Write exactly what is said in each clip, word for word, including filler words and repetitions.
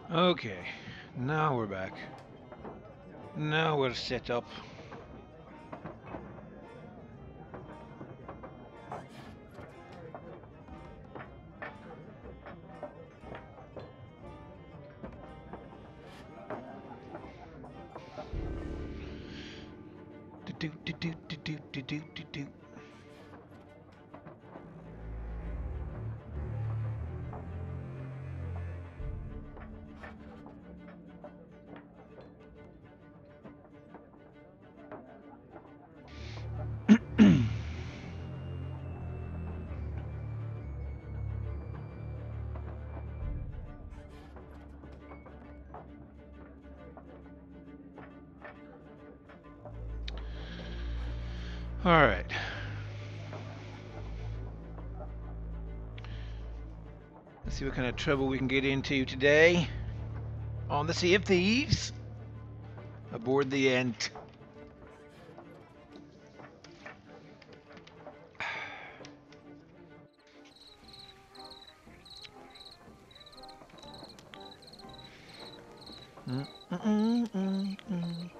Okay, now we're back. Now we're set up. Do do do do do do do do do. All right. Let's see what kind of trouble we can get into today on the Sea of Thieves aboard the Ent. Mm -mm -mm -mm.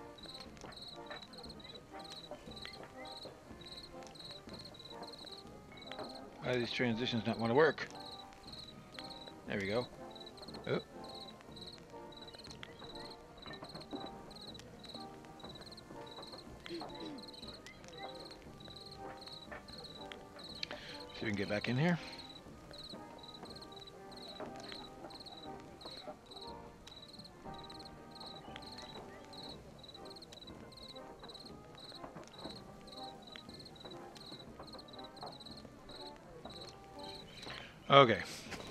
Why do these transitions not want to work? There we go. Oh. See if we can get back in here. Okay.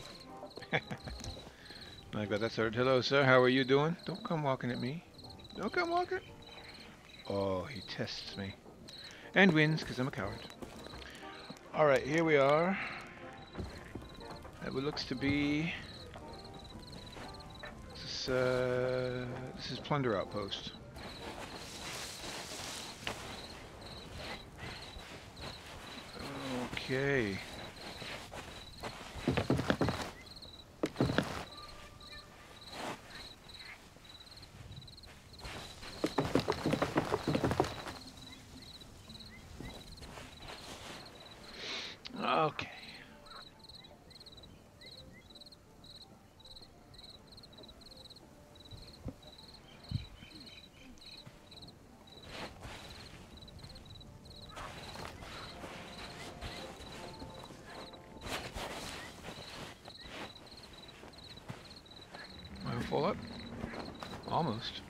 I got that started. Hello, sir. How are you doing? Don't come walking at me. Don't come walking. Oh, he tests me. And wins, because I'm a coward. Alright, here we are. That what looks to be... This is, uh, this is Plunder Outpost. Okay. Okay. Am I full up? Almost.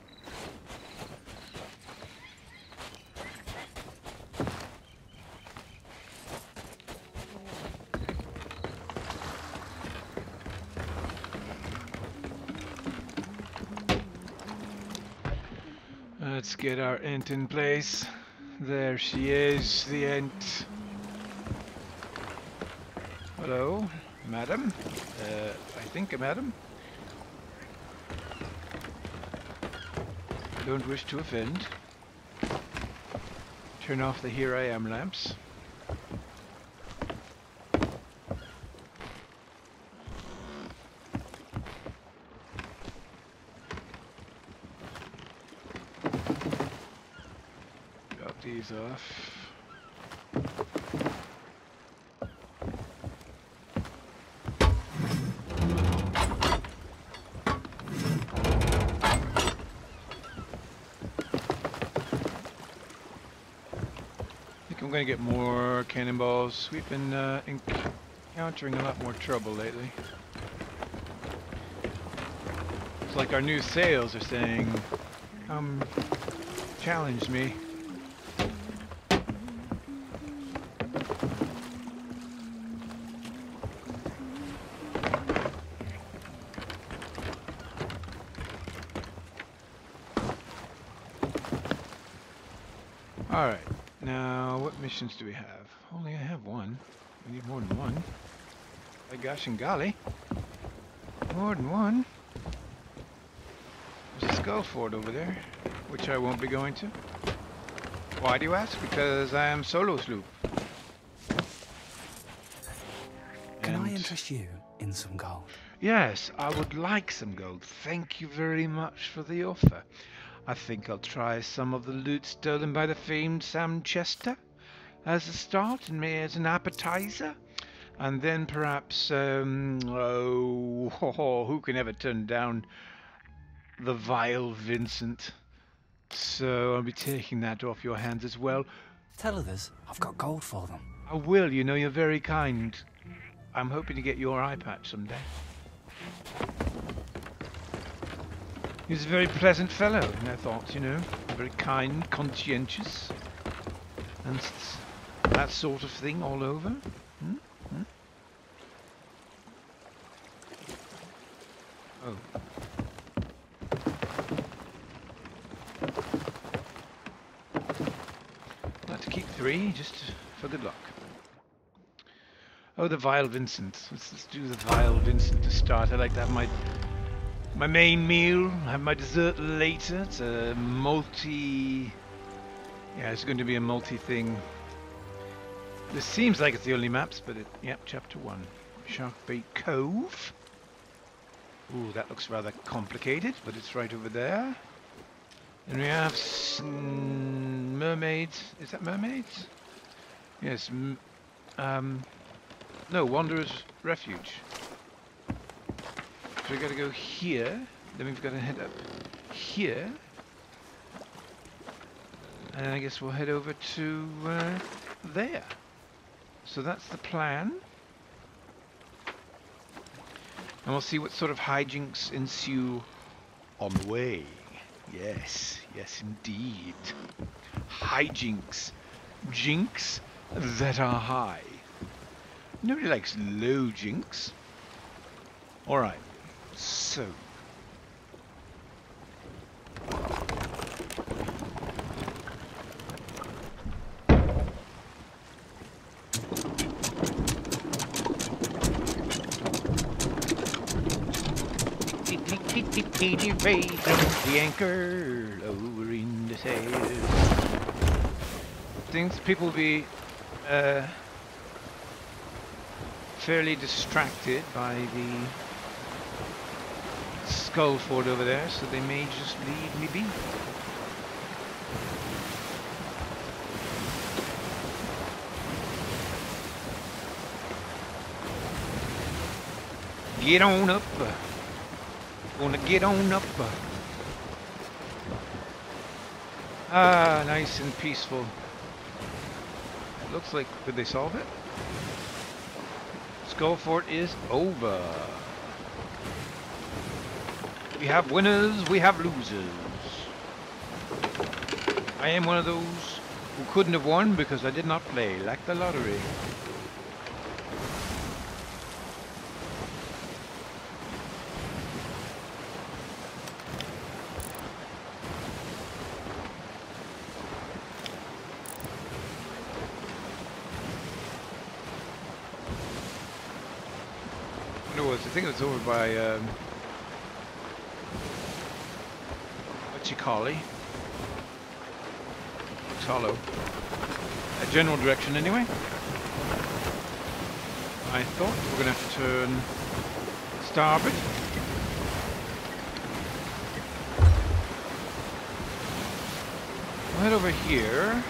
Let's get our Ent in place. There she is, the Ent. Hello, madam. Uh, I think a madam. I don't wish to offend. Turn off the Here I Am lamps. Drop these off. I'm gonna get more cannonballs. We've been uh, encountering a lot more trouble lately. It's like our new sales are saying, "Come, challenge me." All right. Now, what missions do we have? Only I have one. We need more than one. By gosh and golly. More than one. There's a skull fort over there, which I won't be going to. Why do you ask? Because I am solo sloop. Can and I interest you in some gold? Yes, I would like some gold. Thank you very much for the offer. I think I'll try some of the loot stolen by the famed Sam Chester as a start and may as an appetizer. And then perhaps, um, oh, who can ever turn down the vile Vincent? So I'll be taking that off your hands as well. Tell others I've got gold for them. I will, you know, you're very kind. I'm hoping to get your eye patch someday. He's a very pleasant fellow, I thought, you know. Very kind, conscientious. And that sort of thing all over. Hmm? Hmm? Oh. I'll have to keep three, just for good luck. Oh, the Vile Vincent. Let's, let's do the Vile Vincent to start. I like to have my my main meal, have my dessert later. It's a multi... Yeah, it's going to be a multi-thing. This seems like it's the only maps, but it... Yep, chapter one. Sharkbait Cove. Ooh, that looks rather complicated, but it's right over there. And we have some mermaids. Is that mermaids? Yes. M um... No, Wanderer's Refuge. So we gotta go here, then we've got to head up here, and I guess we'll head over to uh, there. So that's the plan. And we'll see what sort of hijinks ensue on the way. Yes, yes indeed. Hijinks. Jinks that are high. Nobody likes low jinks. Alright, so. The anchor lowering the sails. Things people will be uh, fairly distracted by the Skullford over there, so they may just leave me be. Get on up. Gonna get on up. Ah, nice and peaceful. It looks like, did they solve it? Skullfort is over. We have winners, we have losers. I am one of those who couldn't have won because I did not play, like the lottery. I think it was over by um, Chicali. Looks hollow. A general direction anyway. I thought we were going to have to turn starboard. We'll head over here.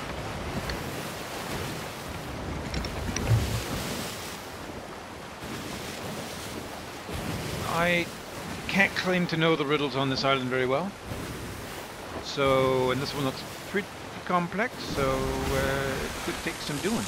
I can't claim to know the riddles on this island very well. So, and this one looks pretty complex, so uh, it could take some doing.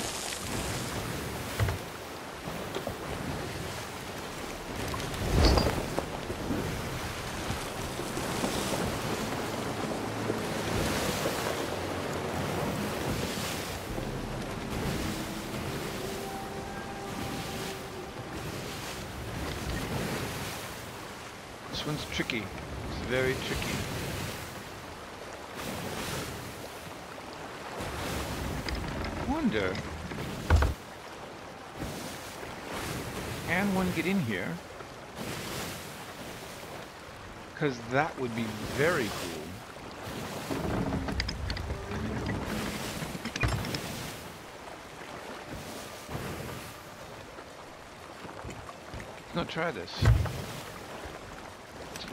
This one's tricky. It's very tricky. Wonder, can one get in here? Because that would be very cool. Let's not try this.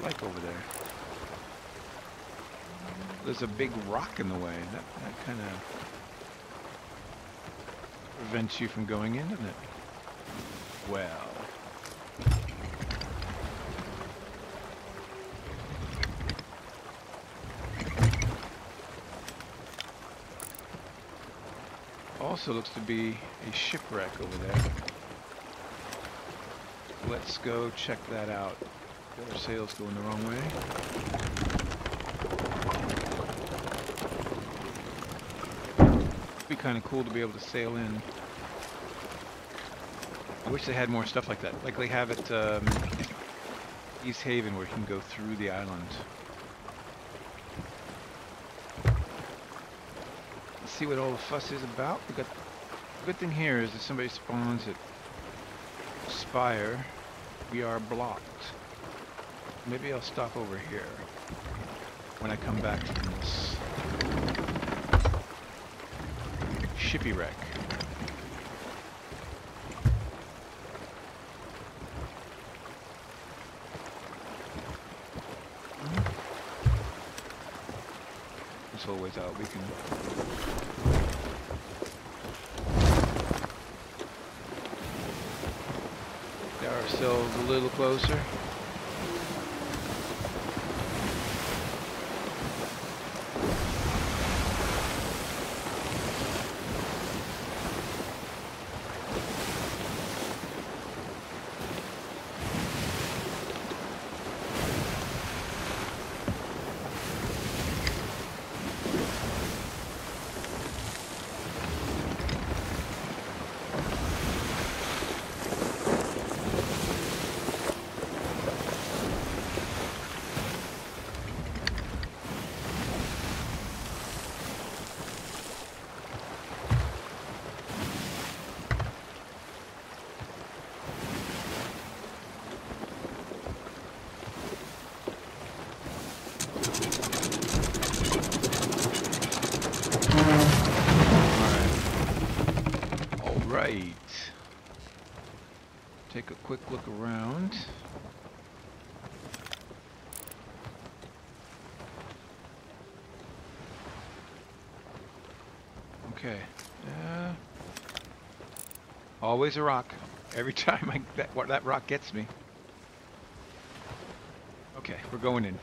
like over there? There's a big rock in the way. That, that kind of prevents you from going in, doesn't it? Well. Also looks to be a shipwreck over there. Let's go check that out. The other sail's going the wrong way. It'd be kind of cool to be able to sail in. I wish they had more stuff like that. Like they have at um, East Haven, where you can go through the island. Let's see what all the fuss is about. We got. The good thing here is that somebody spawns at Spire. We are blocked. Maybe I'll stop over here when I come back from this shippy wreck. This whole ways out, we can. Get ourselves a little closer. Take a quick look around. Okay. Uh, always a rock. Every time I, that, that rock gets me. Okay, we're going in.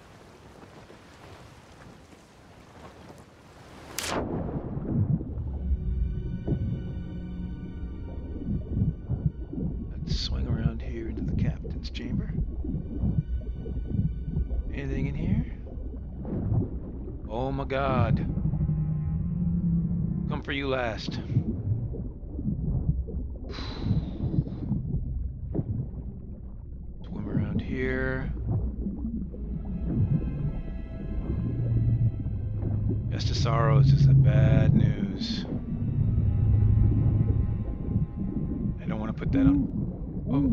Swing around here into the captain's chamber. Anything in here? Oh my God. Come for you last. Swim around here. Estesaros is the bad news. I don't want to put that on. Oh.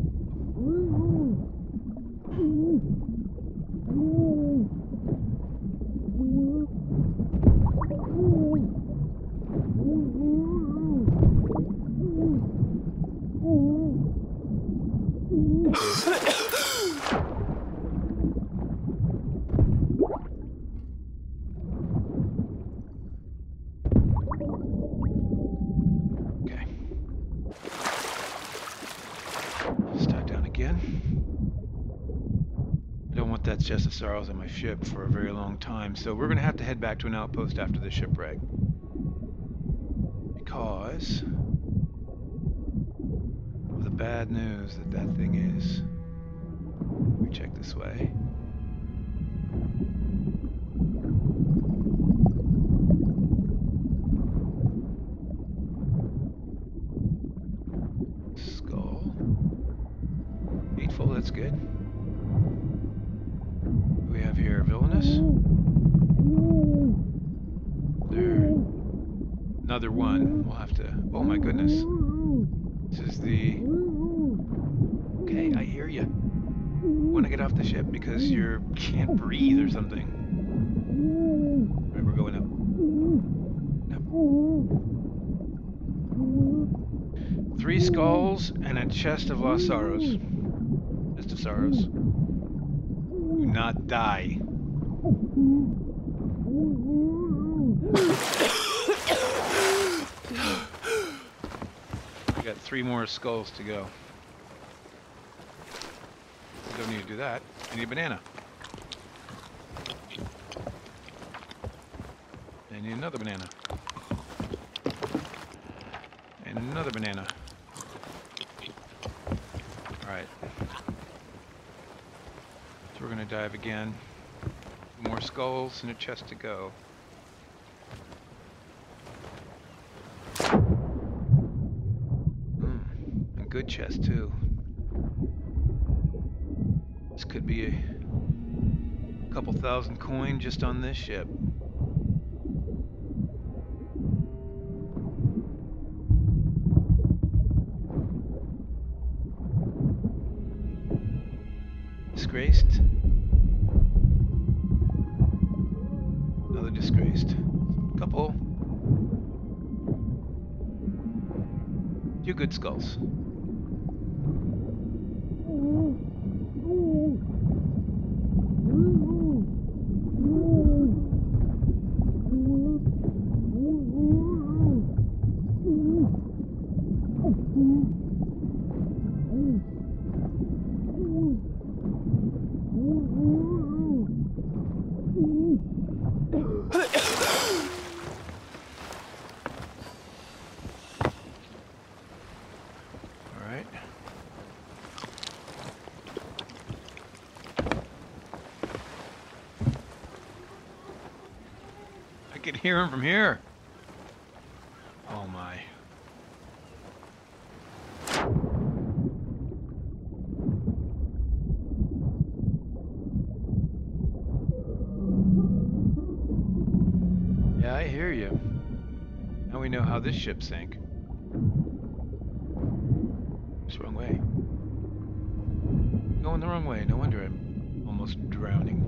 That's just the sorrows on my ship for a very long time, so we're gonna have to head back to an outpost after the shipwreck because of the bad news that that thing is. We check this way. Skull. Eightfold, that's good. We have here Villainous. There. Another one. We'll have to. Oh my goodness. This is the. Okay, I hear you. Want to get off the ship because you can't breathe or something. Right, we're going up. Three skulls. Three skulls and a chest of lost sorrows. Chest of sorrows. not die. I got three more skulls to go. I don't need to do that. I need a banana. I need another banana. And another banana. Alright. So we're going to dive again. More skulls and a chest to go. Hmm. A good chest too. This could be a couple thousand coin just on this ship. Disgraced. Another disgraced. Couple. Two good skulls. I can hear him from here. Oh my. Yeah, I hear you. Now we know how this ship sank. It's the wrong way. Going the wrong way. No wonder I'm almost drowning.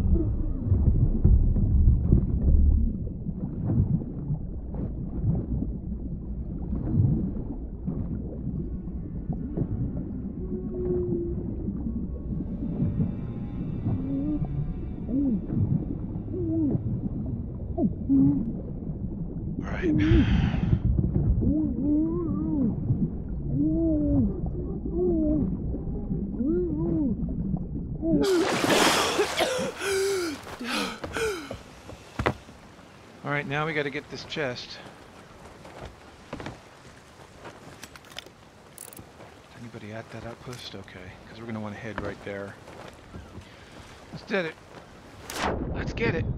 Alright, now we gotta get this chest. Is anybody at that outpost? Okay, because we're gonna want to head right there. Let's get it. Let's get it.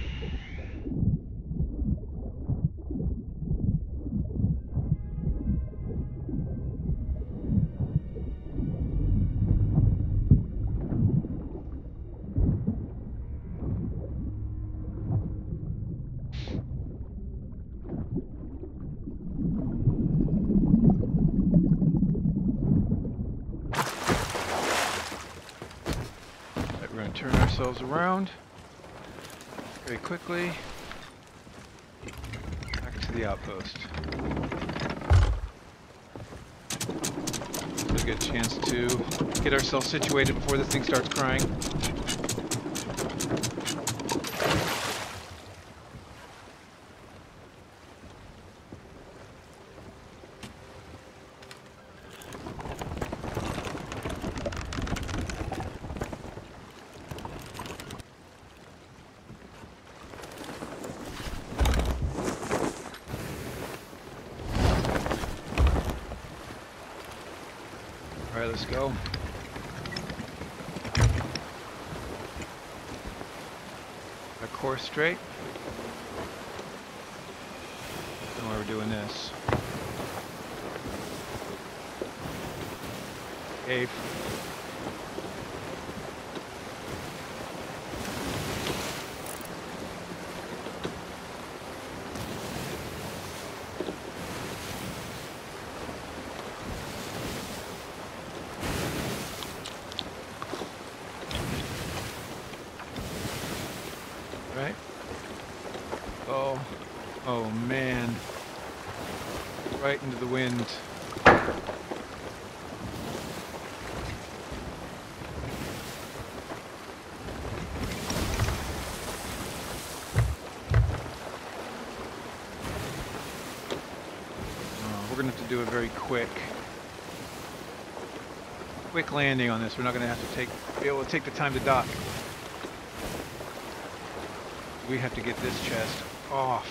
We're going to turn ourselves around very quickly back to the outpost. So we get a chance to get ourselves situated before this thing starts crying. Alright, let's go. Our course straight. And why we're doing this. Cave. Right? Oh, oh man. Right into the wind. we're going to have to do a very quick, quick landing on this. We're not going to have to take, be able to take the time to dock. We have to get this chest off.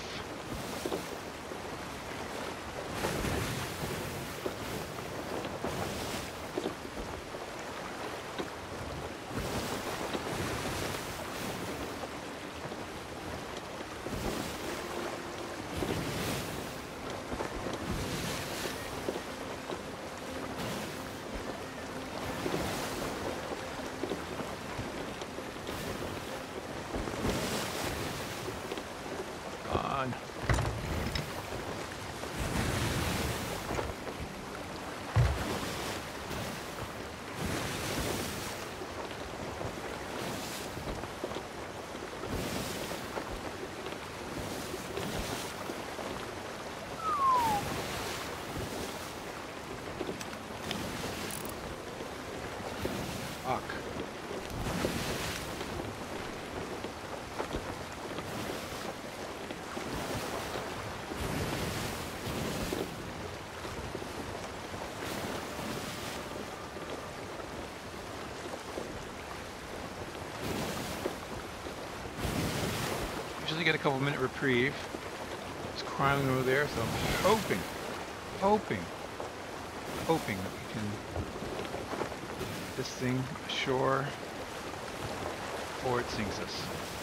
Usually get a couple minute reprieve. It's crying over there, so I'm hoping, hoping, hoping that we can get this thing ashore before it sinks us.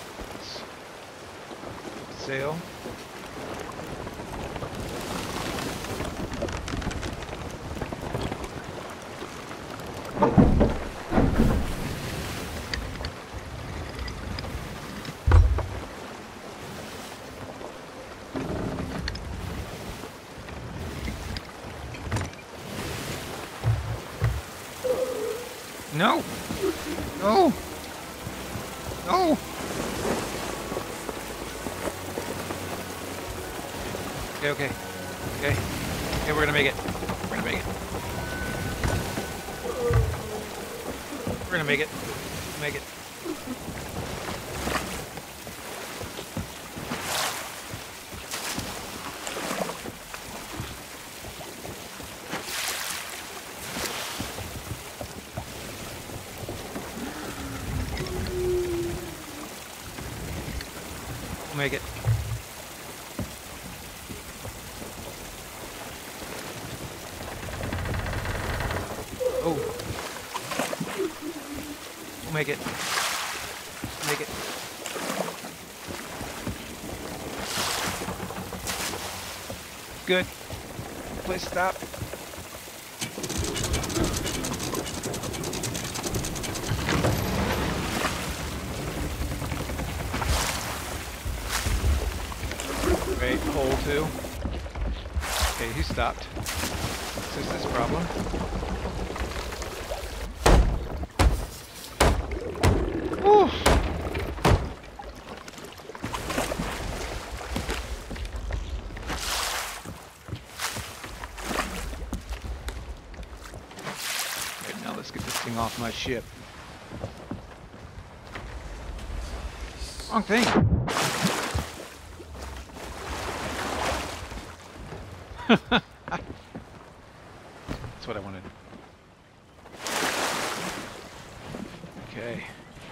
Let's sail. No! No! No! Okay, okay. Okay. Okay, we're gonna make it. We're gonna make it. We're gonna make it. Make it. Make it. Oh. We'll make it. Make it. Good. Please stop. Great, hole two. Okay, he stopped. This is this problem. Whew. Right, now let's get this thing off my ship. Wrong thing. That's what I wanted. Okay.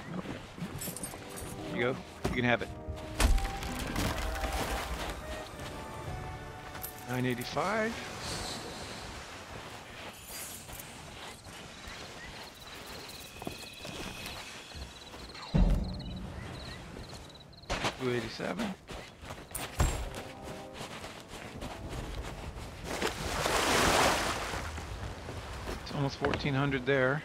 Here you go. You can have it. nine eighty-five. two eighty-seven. Almost fourteen hundred there.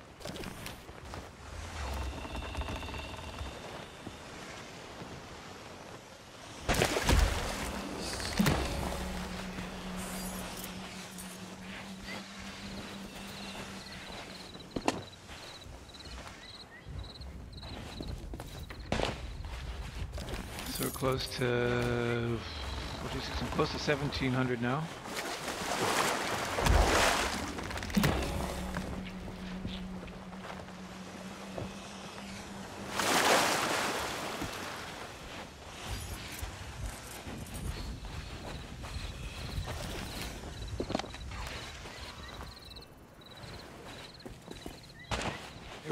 So we're close to, what is it? I'm close to seventeen hundred now.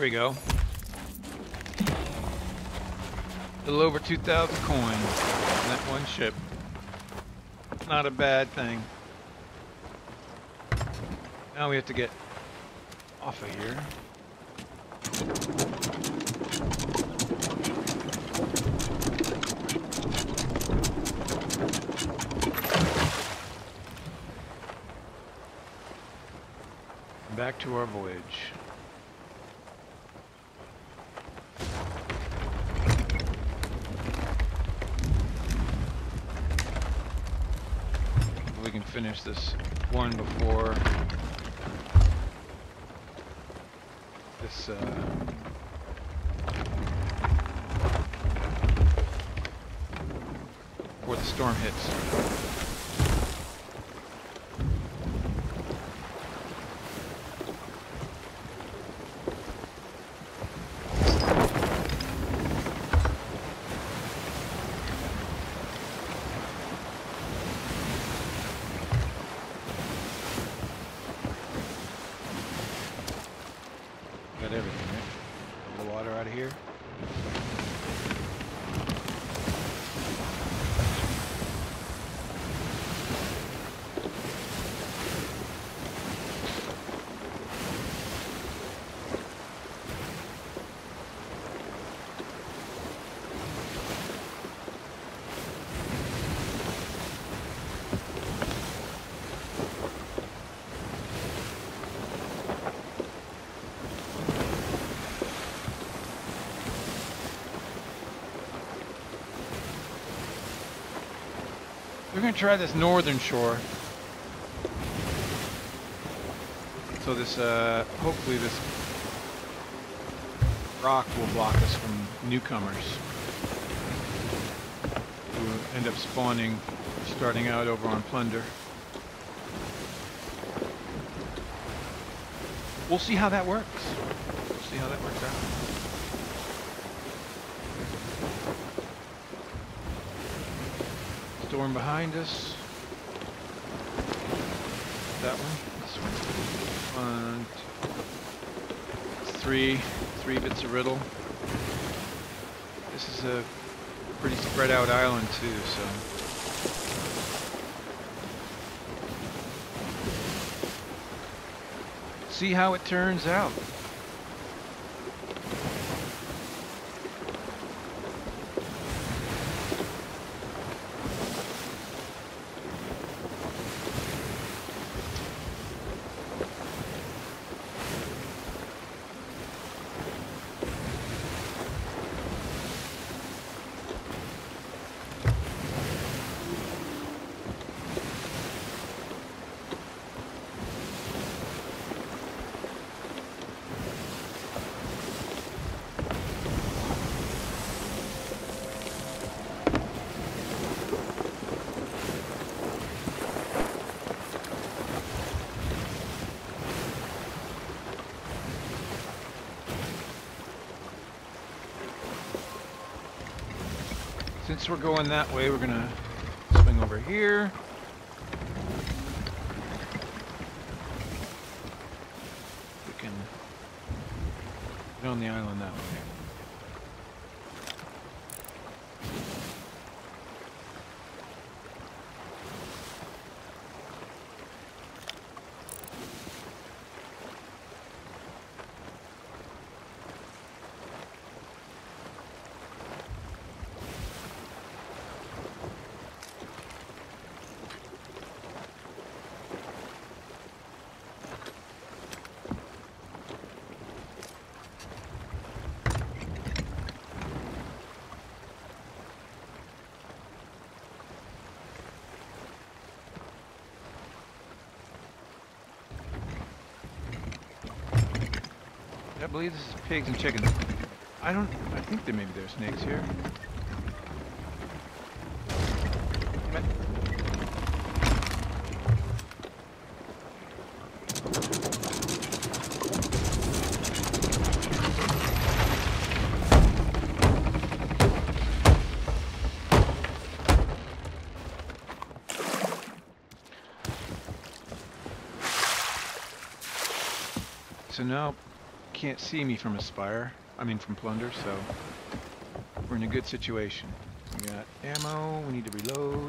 we go. A little over two thousand coins in that one ship. Not a bad thing. Now we have to get off of here. Back to our voyage. We can finish this one before this uh, before the storm hits. Got everything, right? The water out of here. We're going to try this northern shore. So this, uh, hopefully this rock will block us from newcomers who end up spawning, starting out over on Plunder. We'll see how that works. We'll see how that works out. Storm behind us. That one. This one. One. Three. Three bits of riddle. This is a pretty spread out island too, so. See how it turns out. Since we're going that way, we're gonna swing over here. We can get on the island that way. I believe this is pigs and chickens. I don't, I think there maybe there's snakes here. But so now can't see me from a spire. I mean from plunder, so we're in a good situation. We got ammo, we need to reload.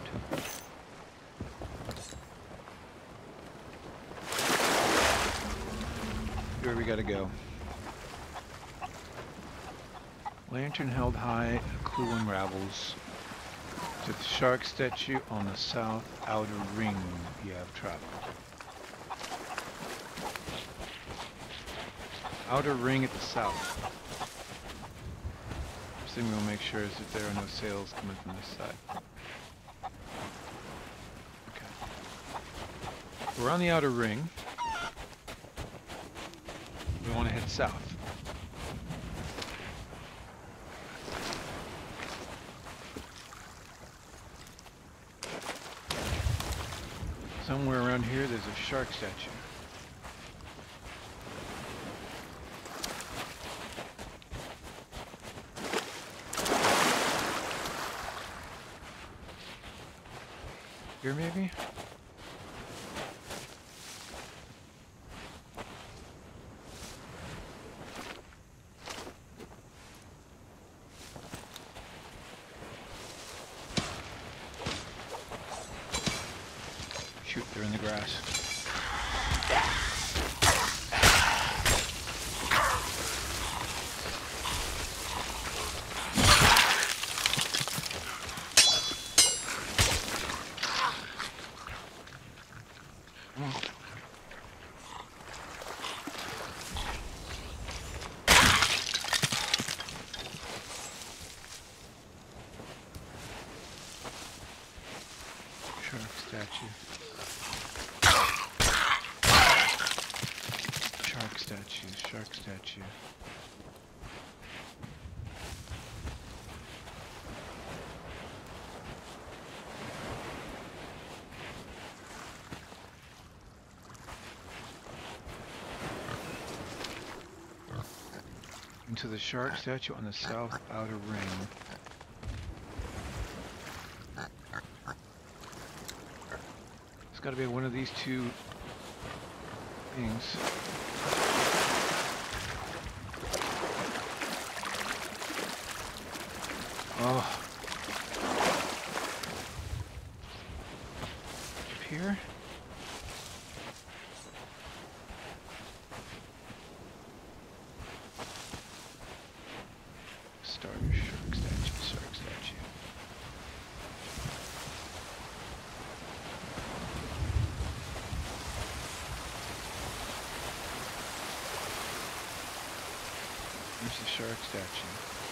Here we gotta go. Lantern held high, a clue unravels. To the shark statue on the south outer ring you have traveled. Outer ring at the south. First thing we'll make sure is that there are no sails coming from this side. Okay. We're on the outer ring. We want to head south. Somewhere around here there's a shark statue. Here maybe? Shoot, they're in the grass. Shark statue. Shark statue, shark statue. Into the shark statue on the south outer ring. It's got to be one of these two things. Oh. Up here? Starter shark statue, shark statue. There's the shark statue.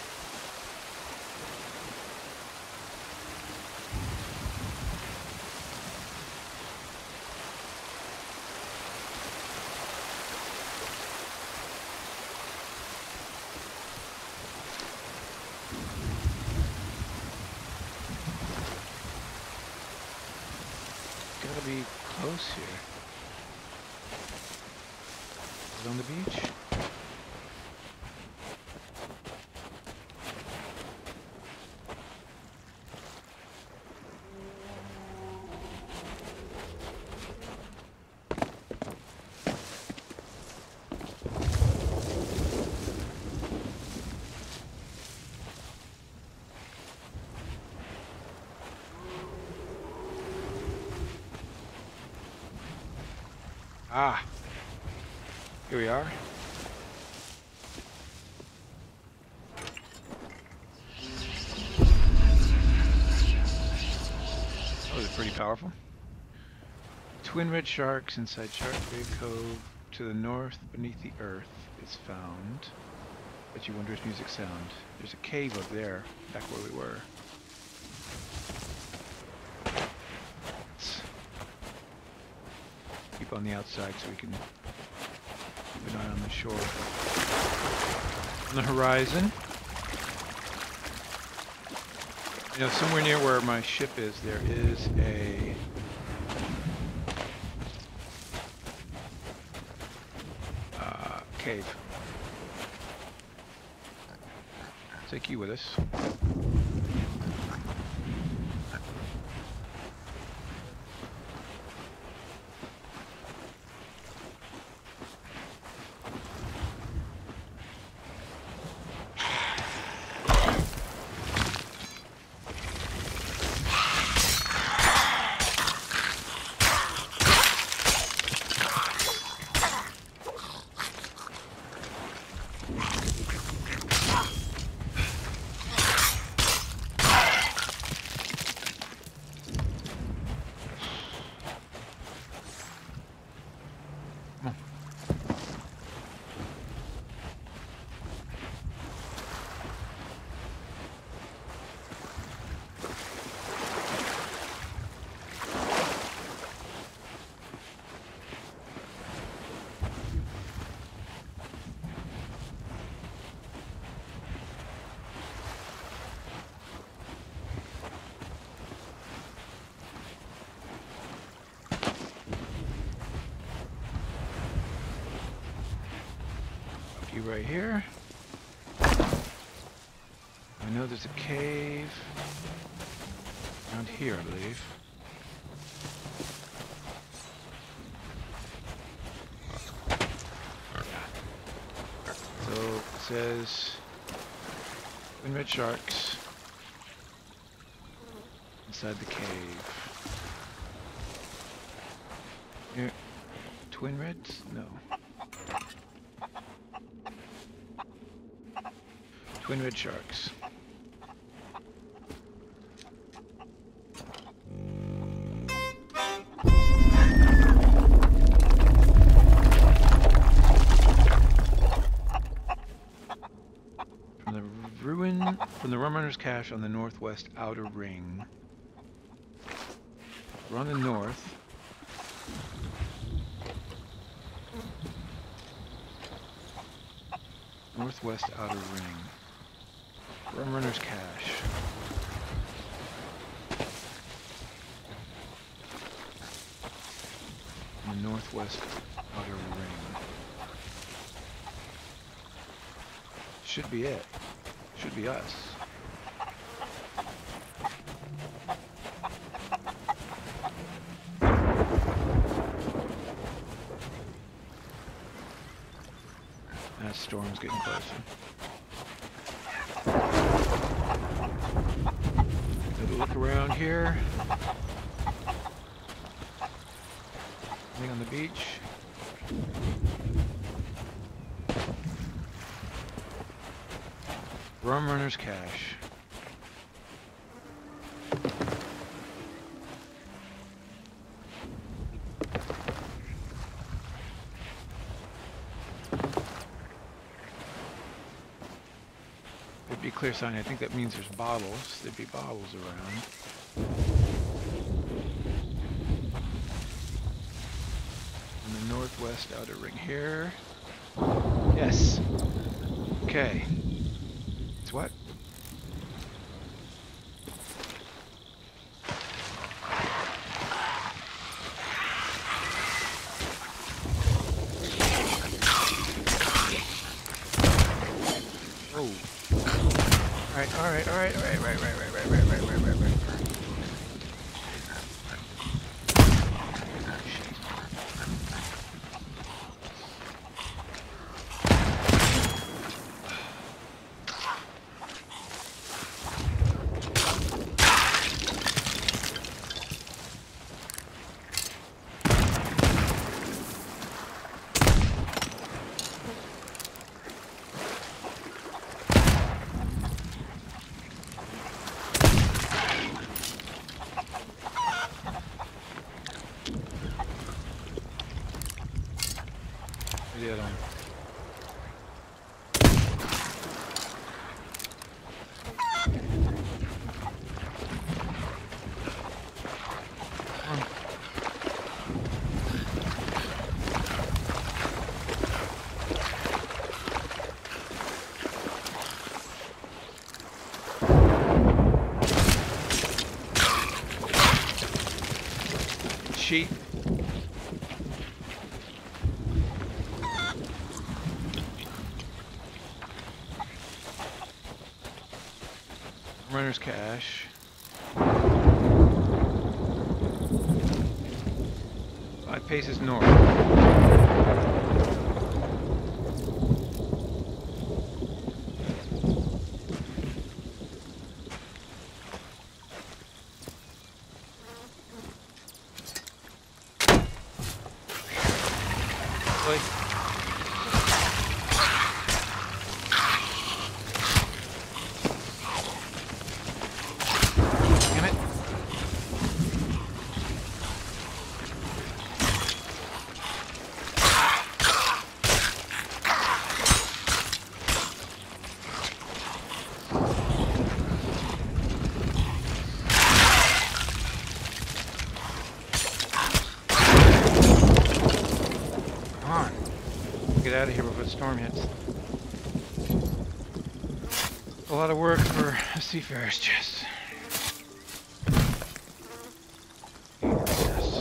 Gotta be close here. Is it on the beach? Ah, here we are. Oh, they're pretty powerful. Twin red sharks inside Shark Bay Cove to the north beneath the earth is found. Bet you wondrous music sound. There's a cave up there, back where we were. Keep on the outside so we can keep an eye on the shore. On the horizon. You know, somewhere near where my ship is, there is a uh, cave. Take you with us. right here. I know there's a cave around here, I believe. So it says twin red sharks inside the cave. Here, twin reds? No. Twin red sharks. From the ruin, from the Rum Runner's cache on the northwest outer ring. We're on the north. Northwest outer ring. Rum Runner's cache. In the northwest outer ring. Should be it. Should be us. That storm's getting closer. Have a look around here. Anything on the beach? Rum Runner's cache. Would be a clear sign. I think that means there's bottles. There'd be bottles around. In the northwest outer ring here. Yes. Okay. It's what? Oh. Alright, alright, alright, alright, right, right, right, right, right, right, right, right, right. The other one. Sheep. Runner's cache. Five paces north. Wait. Get out of here before the storm hits. A lot of work for a seafarer's chest. Yes.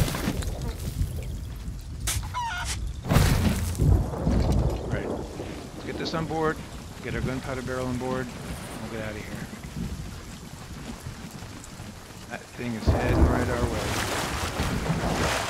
Right. this on board, get our gunpowder barrel on board, and we'll get out of here. That thing is heading right our way.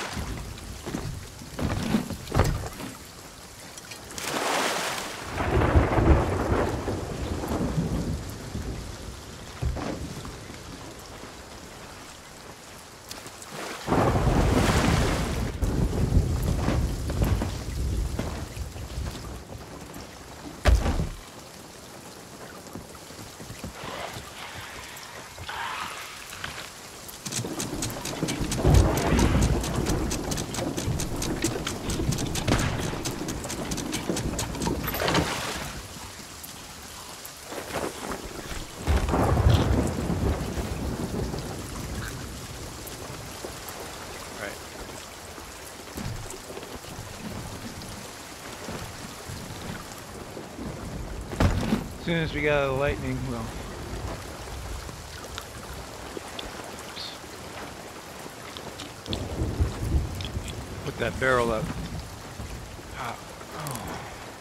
As soon as we get out of the lightning, we'll put that barrel up. Ah, oh.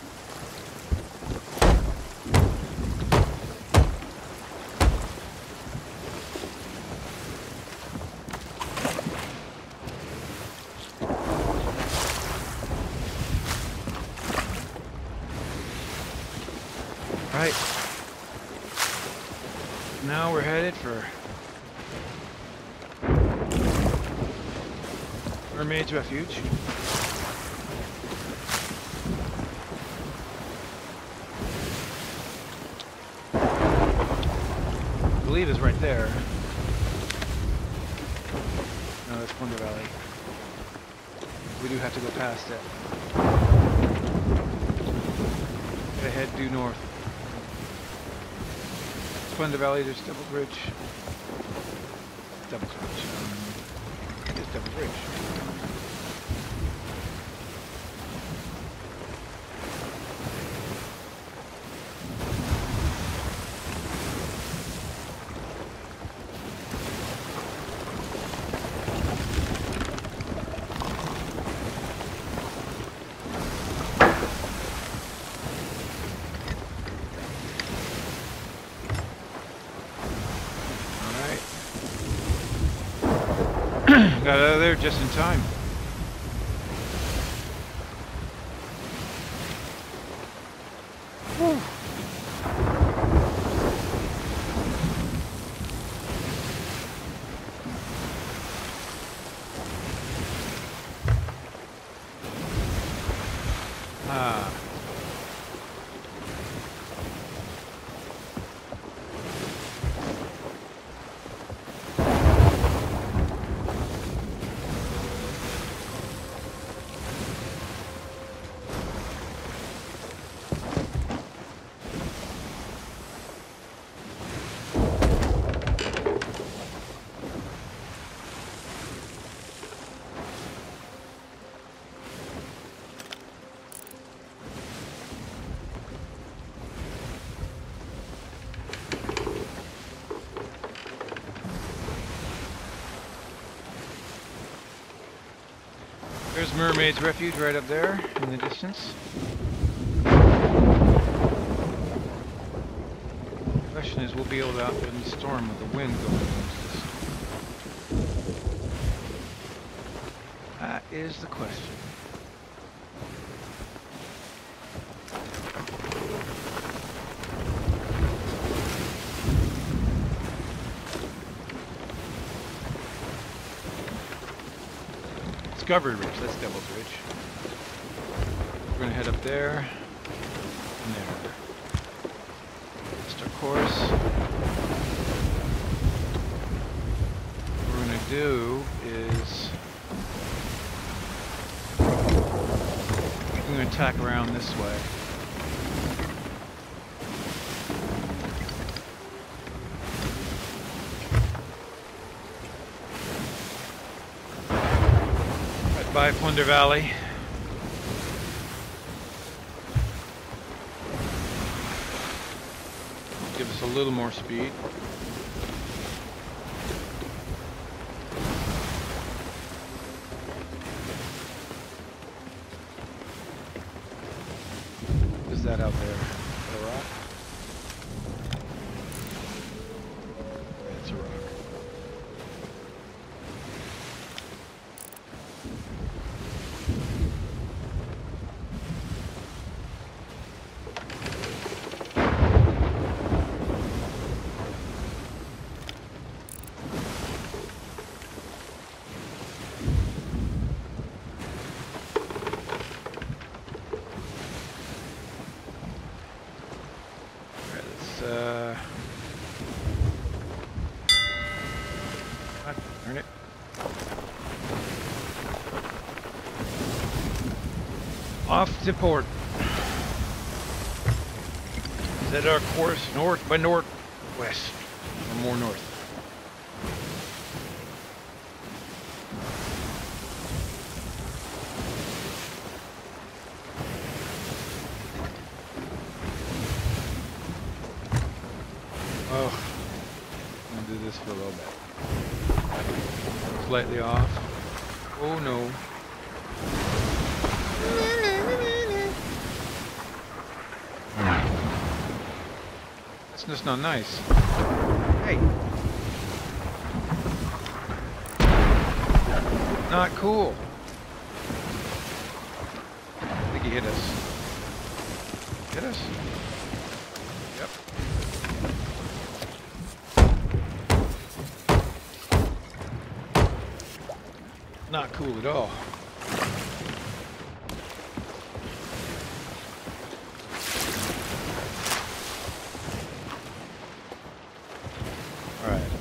Right. Now we're headed for Mermaid's Refuge. I believe it's right there. No, that's Plunder Valley. We do have to go past it. Gotta head due north. Plunder Valley, there's Double Bridge. Double Bridge. Um, it's Double Bridge. Got out of there just in time. Whew. Ah. There's Mermaid's Refuge right up there in the distance. The question is, we'll be able to outrun the storm with the wind going against us. That is the question. Discovery Ridge, that's Double Bridge. We're going to head up there and there. Just our course. What we're going to do is we're going to tack around this way. By Plunder Valley. Give us a little more speed. What is that out there? Darn it. Off to port. Set our course north by northwest, or more north. Oh, I'm gonna do this for a little bit. Slightly off. Oh no. That's just not nice. Hey. Not cool. I think he hit us. Hit us? Yep. Not cool at all. Alright.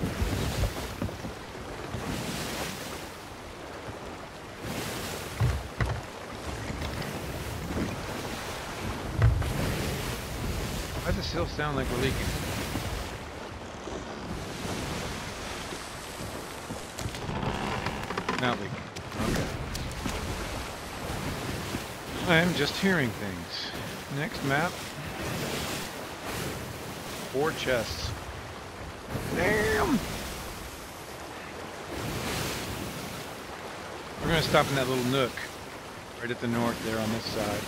Why does it still sound like we're leaking? Not leaking. Okay. I'm just hearing things. Next map. Four chests. Damn! We're gonna stop in that little nook. Right at the north there on this side.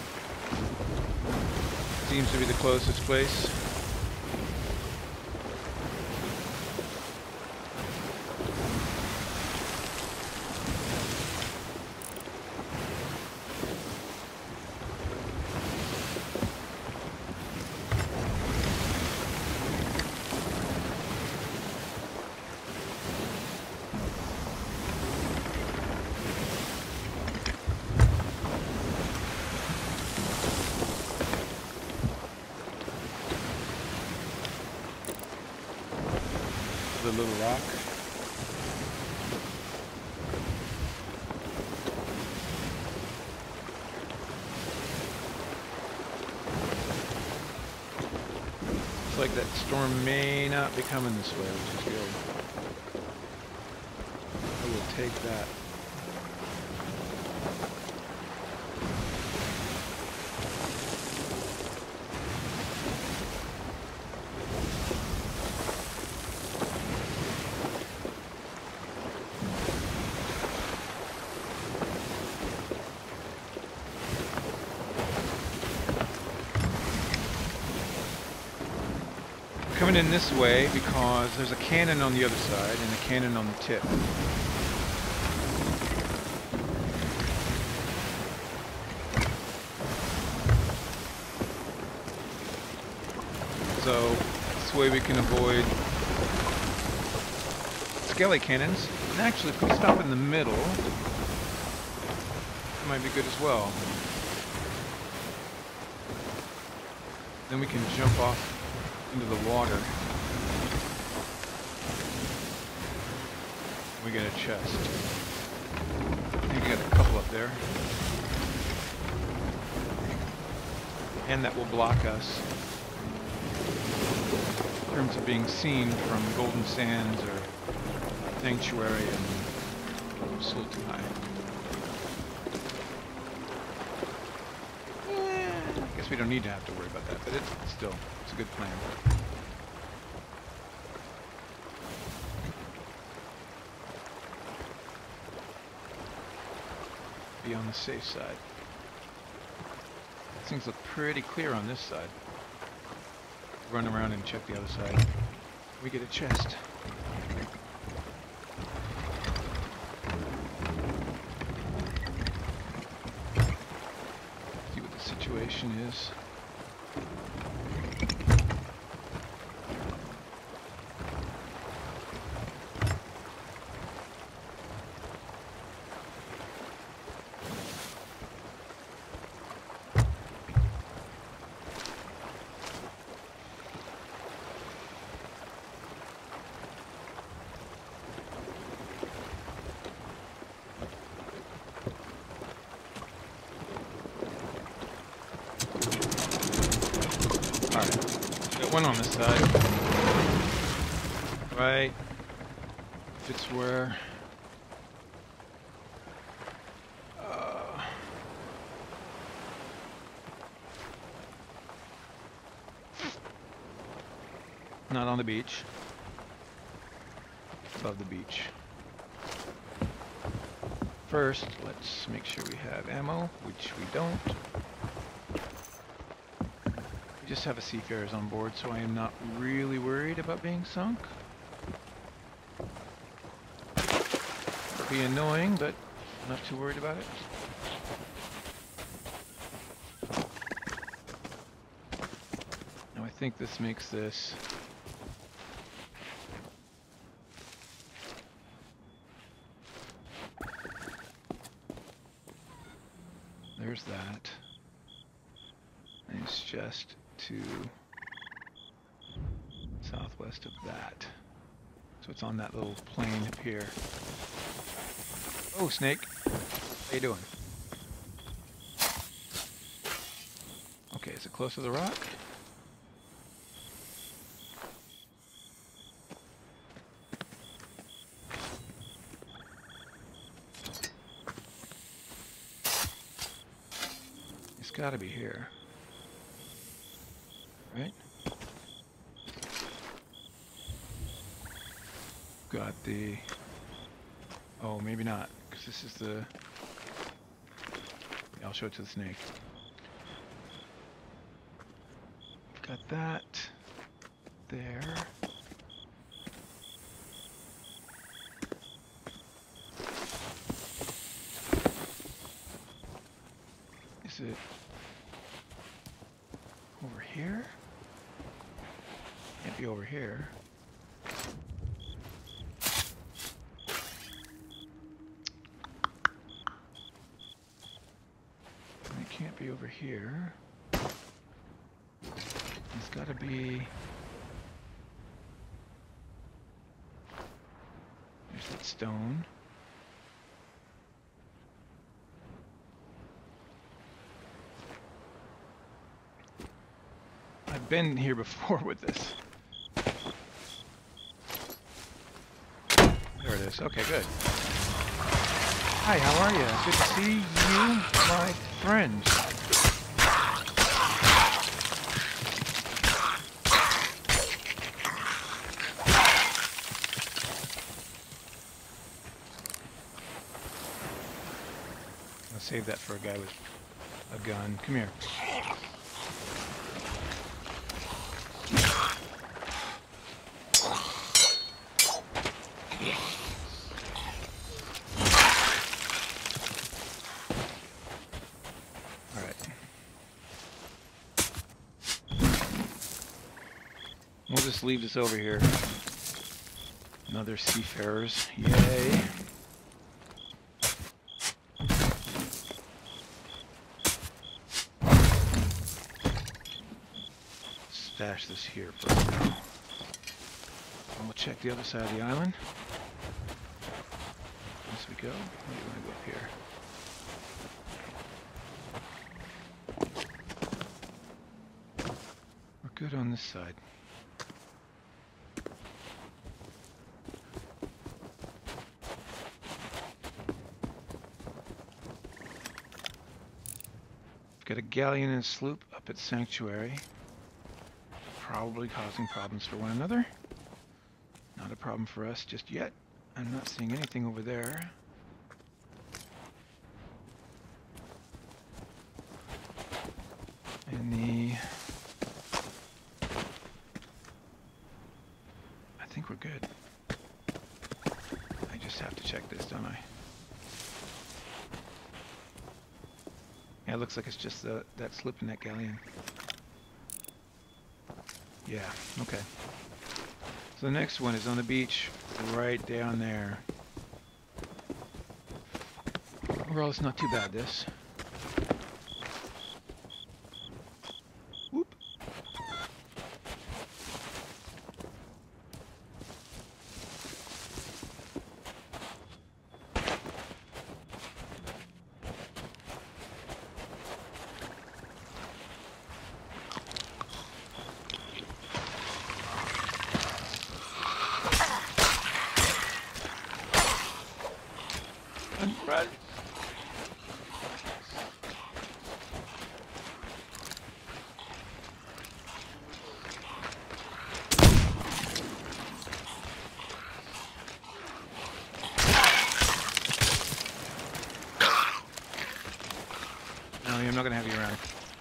Seems to be the closest place. The little rock. Looks like that storm may not be coming this way, which is good. I will take that. Coming in this way because there's a cannon on the other side and a cannon on the tip. So this way we can avoid skelly cannons. And actually, if we stop in the middle, it might be good as well. Then we can jump off into the water. We get a chest. I think we got a couple up there. And that will block us in terms of being seen from Golden Sands or Sanctuary, and it's a little too high. I guess we don't need to have to worry about that, but it's still, it's a good plan. Be on the safe side. Things look pretty clear on this side. Run around and check the other side. We get a chest. See what the situation is. one on this side. Right. It's where... Uh, not on the beach. Above the beach. First, let's make sure we have ammo, which we don't. We just have a seafarers on board, so I am not really worried about being sunk. It'll be annoying, but not too worried about it. Now I think this makes this there's that. And it's just to southwest of that. So it's on that little plain up here. Oh, snake. How you doing? Okay, is it close to the rock? It's gotta be here. Right? Got the... Oh, maybe not, because this is the... Yeah, I'll show it to the snake. Got that there. Is it over here? Can't be over here. And it can't be over here. It's gotta be... There's that stone. I've been here before with this. There it is. Okay, good. Hi, how are you? Good to see you, my friend. I'll save that for a guy with a gun. Come here. We'll just leave this over here. Another seafarers. Yay. Stash this here for now. And we'll check the other side of the island. As we go. Where do you want to go up here? We're good on this side. Got a galleon and a sloop up at Sanctuary. Probably causing problems for one another. Not a problem for us just yet. I'm not seeing anything over there. And the... I think we're good. I just have to check this, don't I? Yeah, it looks like it's just the, that sloop and that galleon. Yeah, okay. So the next one is on the beach, right down there. Overall, it's not too bad, this. Whoop. Run! No, I'm not gonna have you around.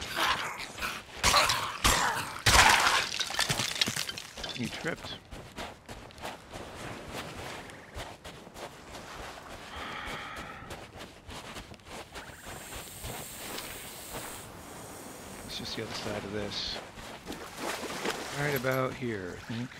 You tripped. Let's just the other side of this. Right about here, I think.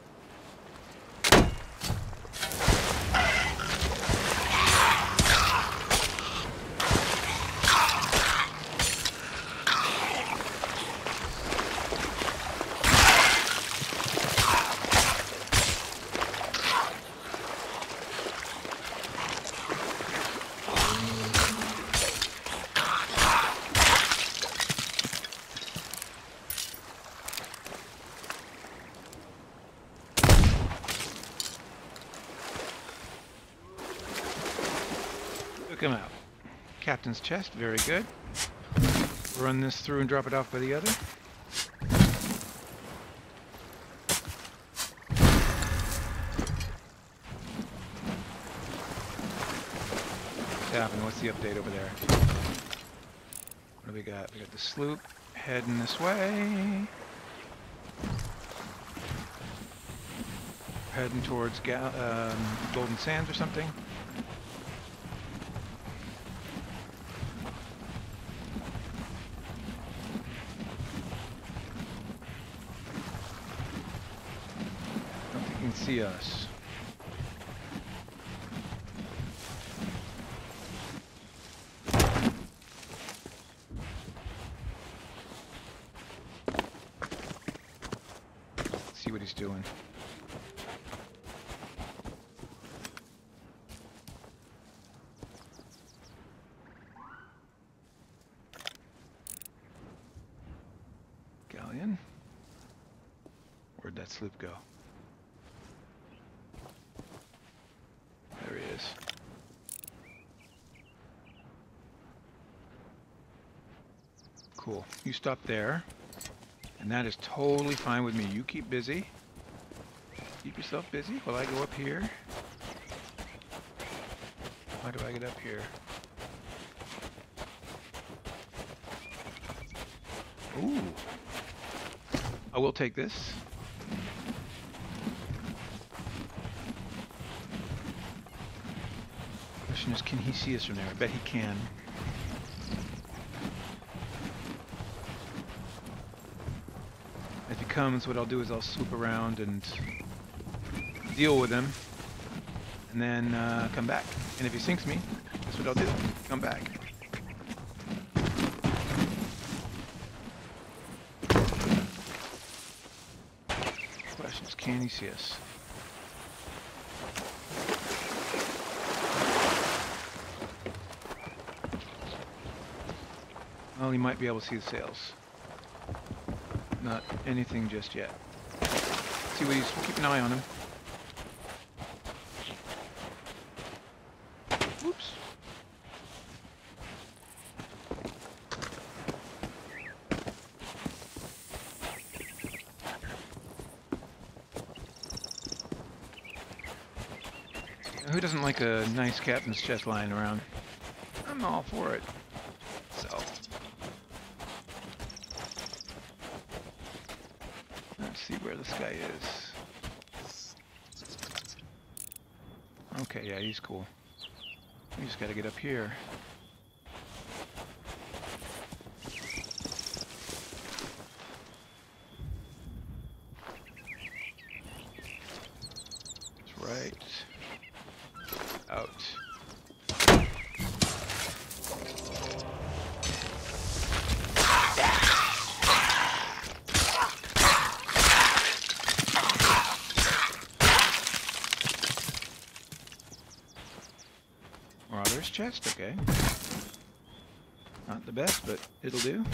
Him out. Captain's chest, very good. Run this through and drop it off by the other. What's happening? What's the update over there? What do we got? We got the sloop heading this way. Heading towards Ga um, Golden Sands or something. See us. Let's see what he's doing. Galleon? Where'd that sloop go? There he is. Cool. You stop there. And that is totally fine with me. You keep busy. Keep yourself busy while I go up here. How do I get up here? Ooh. I will take this. Question is, can he see us from there? I bet he can. If he comes, what I'll do is I'll swoop around and deal with him, and then uh, come back. And if he sinks me, that's what I'll do. Come back. Question is, can he see us? Well, he might be able to see the sails. Not anything just yet. See what he's. Keep an eye on him. Oops. Who doesn't like a nice captain's chest lying around? I'm all for it. So. Let's see where this guy is. Okay, yeah, he's cool. We just gotta get up here. That's right. Out. Marauder's chest, okay. Not the best, but it'll do.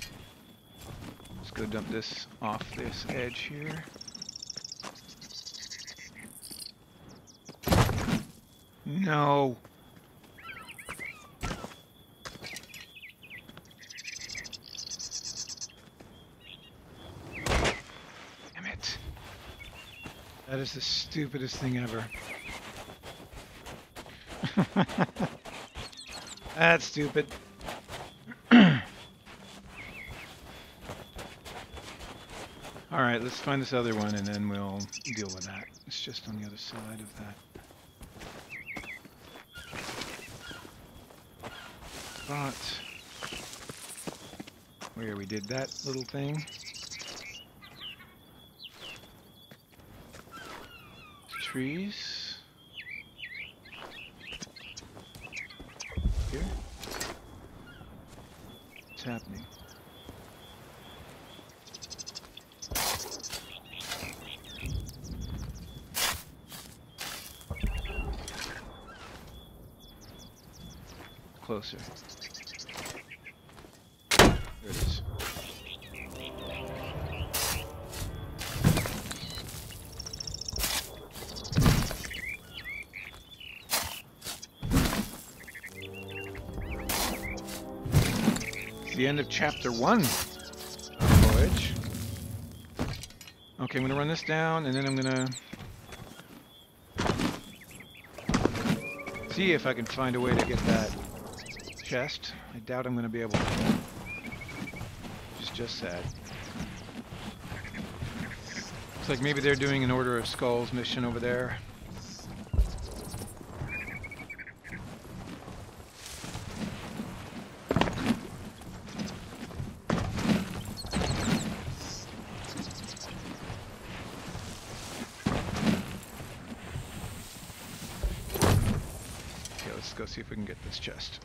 Let's go dump this off this edge here. No. Damn it. That is the stupidest thing ever. That's stupid. Alright, let's find this other one and then we'll deal with that. It's just on the other side of that spot where we did that little thing. Trees. Here. What's happening? Closer. There it is. It's the end of chapter one of the voyage. Okay, I'm gonna run this down and then I'm gonna see if I can find a way to get that chest. I doubt I'm going to be able to. It's just sad. Looks like maybe they're doing an Order of Skulls mission over there. Okay, let's go see if we can get this chest.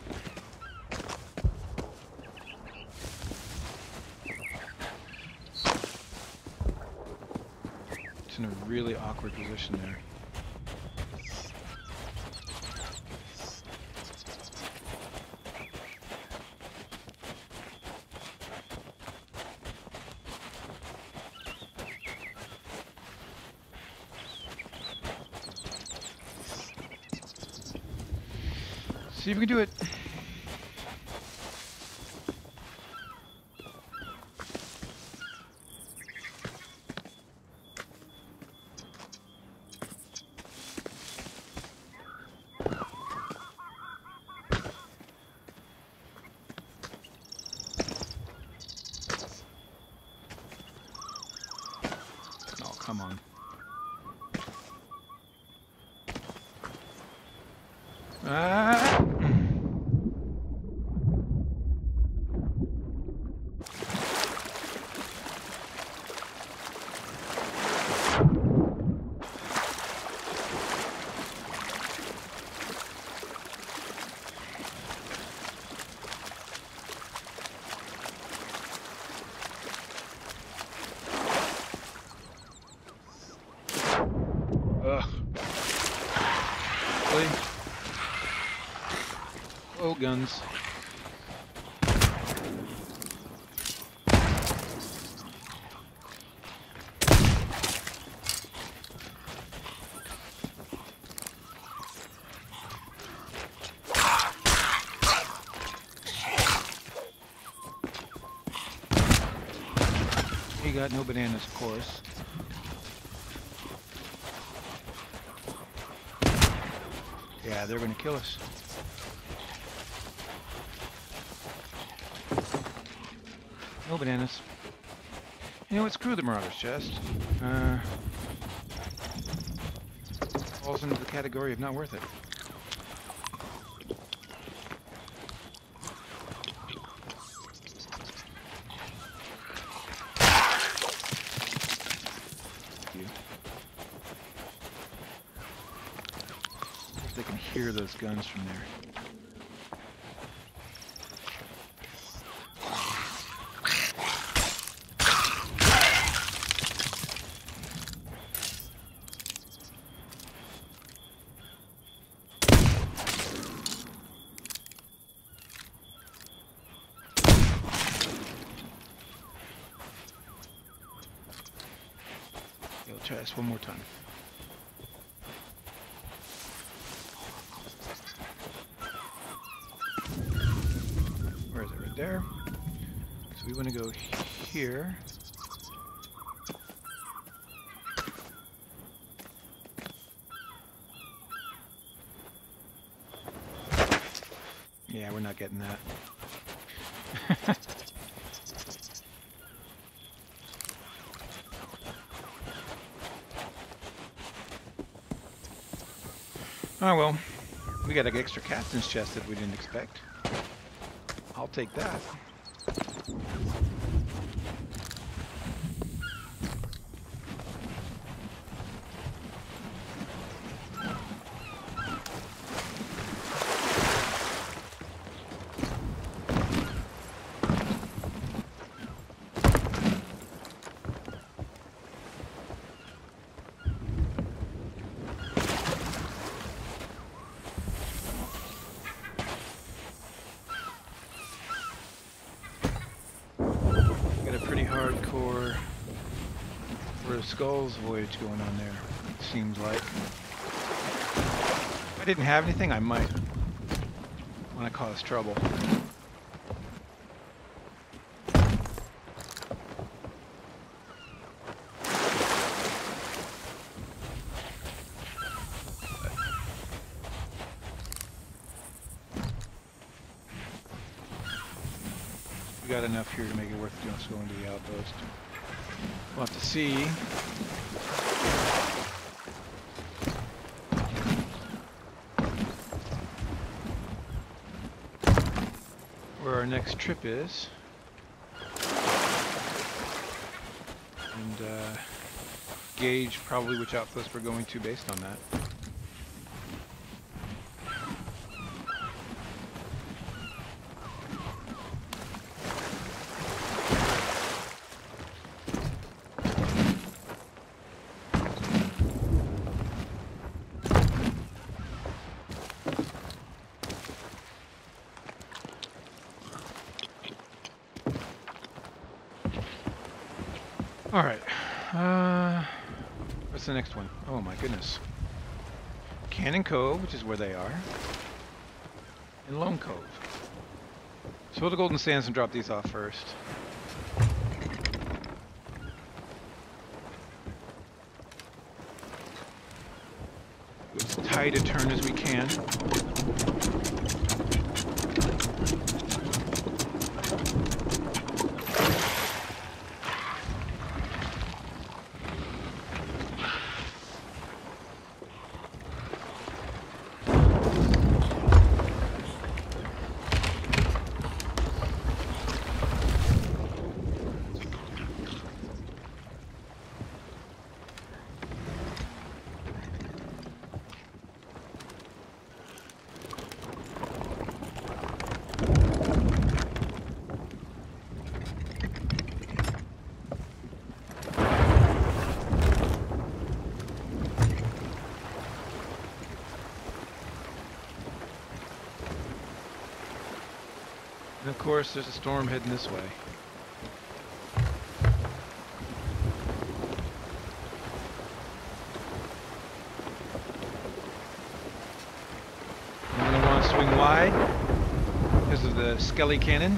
In a really awkward position there. See if we can do it. Come on. Ah. Ugh. Really? Oh, guns. You got no bananas, of course. Yeah, they're gonna kill us. No bananas. You know what? Screw the Marauder's chest. Uh, falls into the category of not worth it. They can hear those guns from there. Okay, I'll try this one more time. So we want to go here. Yeah, we're not getting that. Oh well, we got an extra captain's chest that we didn't expect. I'll take that. Hardcore for a Skulls voyage going on there, it seems like. If I didn't have anything, I might want to cause trouble. Got enough here to make it worth just going to the outpost. We'll have to see. Where our next trip is. And uh, gauge probably which outpost we're going to based on that. All right, uh, what's the next one? Oh my goodness. Cannon Cove, which is where they are, and Lone Cove. So we'll go to Golden Sands and drop these off first. Go as tight a turn as we can. And of course, there's a storm heading this way. I'm going to want to swing wide because of the Skelly Cannon.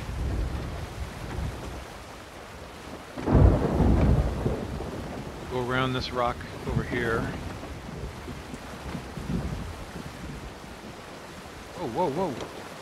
Go around this rock over here. Oh, whoa, whoa.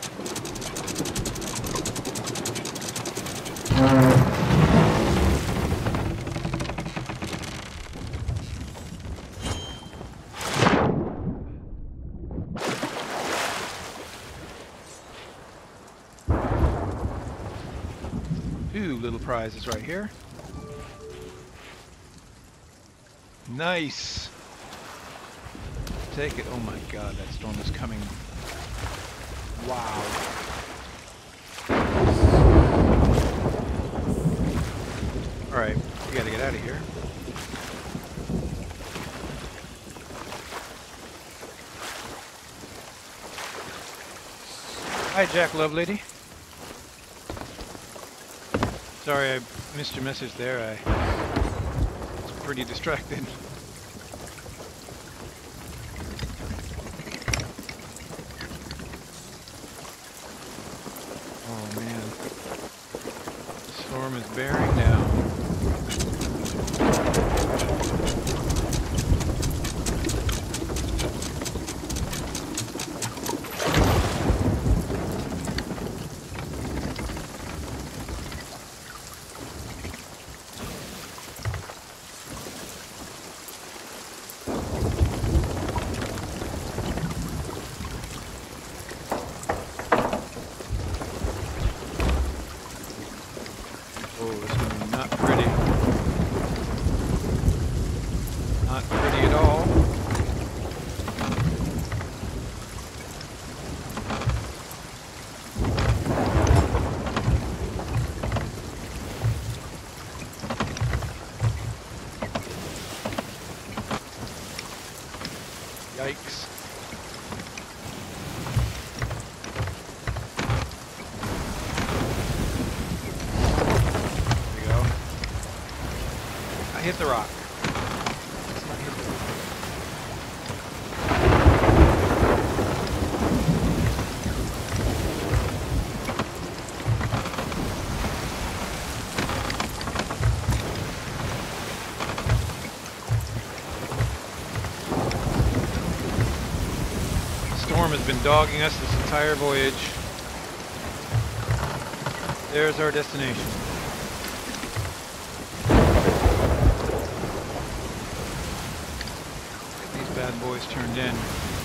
Two little prizes right here. Nice. Take it. Oh my god, that storm is coming. Wow. Alright, we gotta get out of here. Hi, Jack Lovelady. Sorry I missed your message there. I was pretty distracted. Storm is bearing down. Yikes. There we go. I hit the rock. Let's not hit the rock. Storm has been dogging us this entire voyage. There's our destination. Get these bad boys turned in.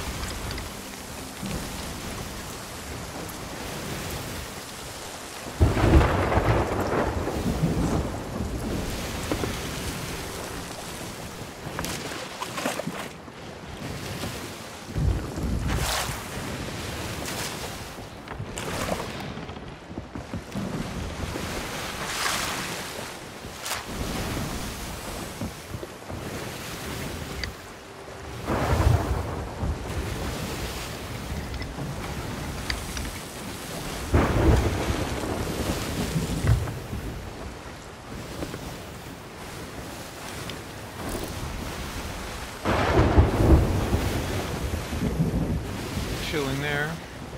Chilling there.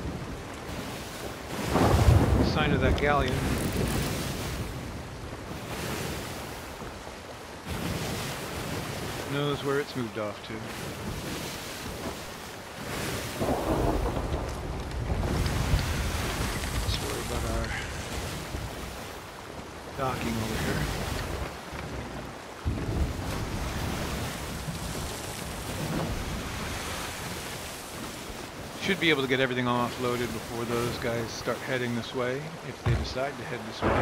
Sign of that galleon. Knows where it's moved off to. Let's worry about our docking over here. Should be able to get everything offloaded before those guys start heading this way, if they decide to head this way.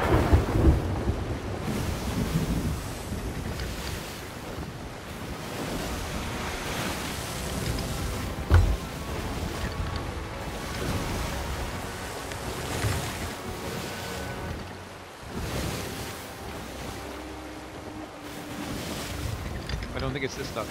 I don't think it's this docking.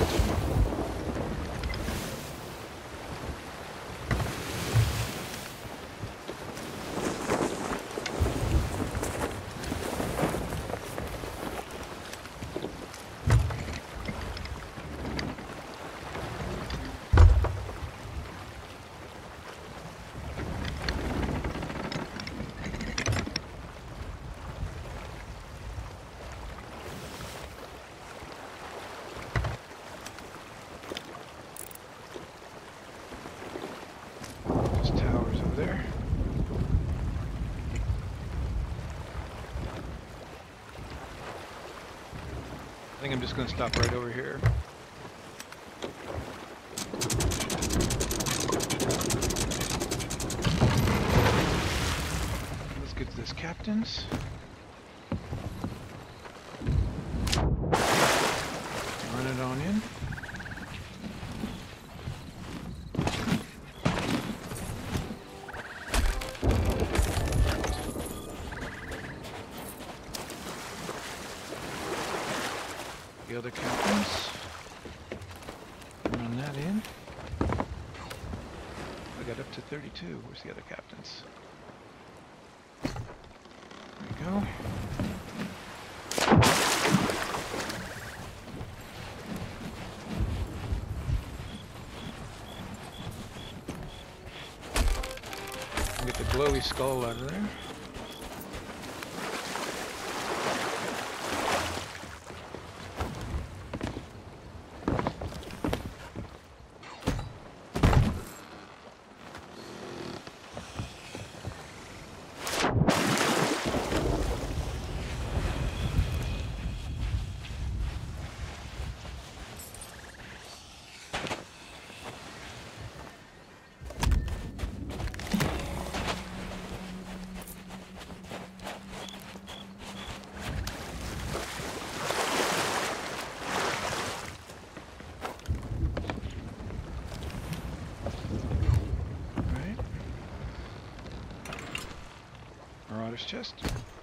There. I think I'm just going to stop right over here. Let's get to this captain's. Run it on in. The other captains. Run that in. I got up to thirty-two. Where's the other captains? There we go. Get the glowy skull out of there. chest.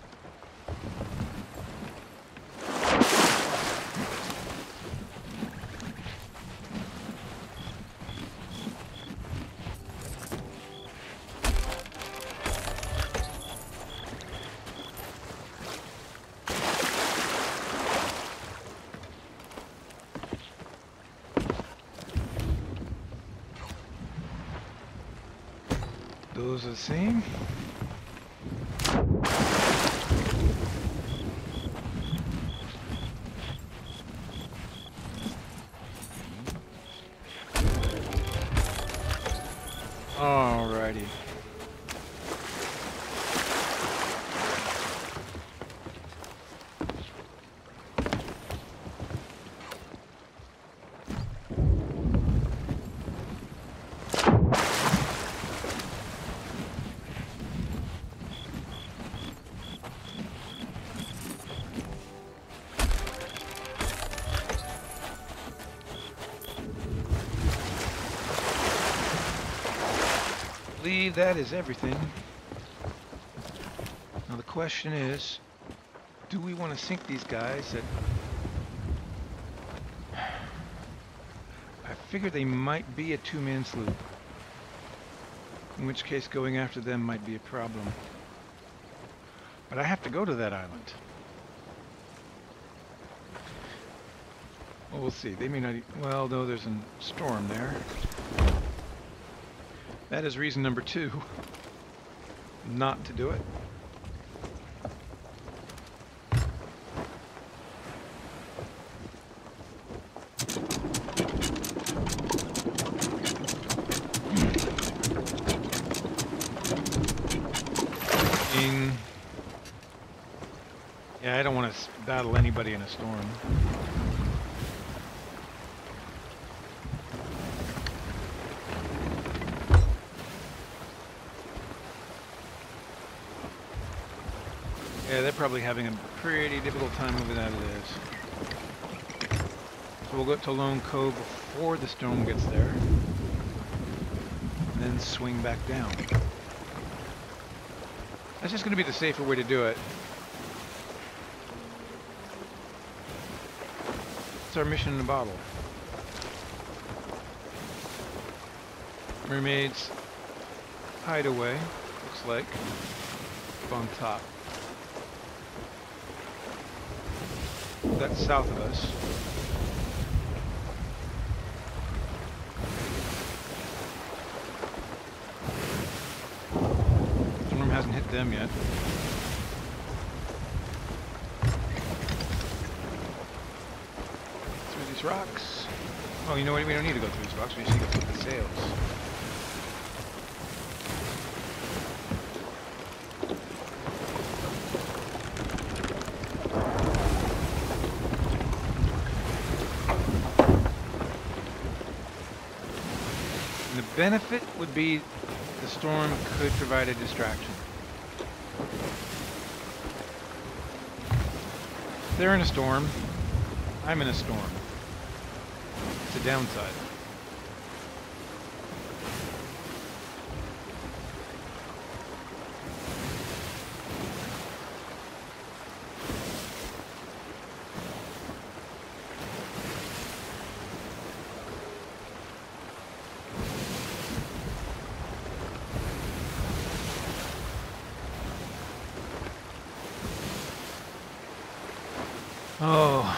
Those are the same. Alrighty. I believe that is everything. Now the question is, do we want to sink these guys that... I figure they might be a two-man sloop. In which case going after them might be a problem. But I have to go to that island. Well, we'll see. They may not... E well, no, there's a storm there. That is reason number two, not to do it. In, yeah, I don't want to battle anybody in a storm. Yeah, they're probably having a pretty difficult time moving out of this. So we'll go to Lone Cove before the storm gets there. And then swing back down. That's just going to be the safer way to do it. It's our mission in a bottle. Mermaid's hideaway, looks like, up on top. That's south of us. Storm hasn't hit them yet. Through these rocks. Oh, you know what? We don't need to go through these rocks. We just need to flip the sails. Benefit would be the storm could provide a distraction. They're in a storm. I'm in a storm. It's a downside. Oh.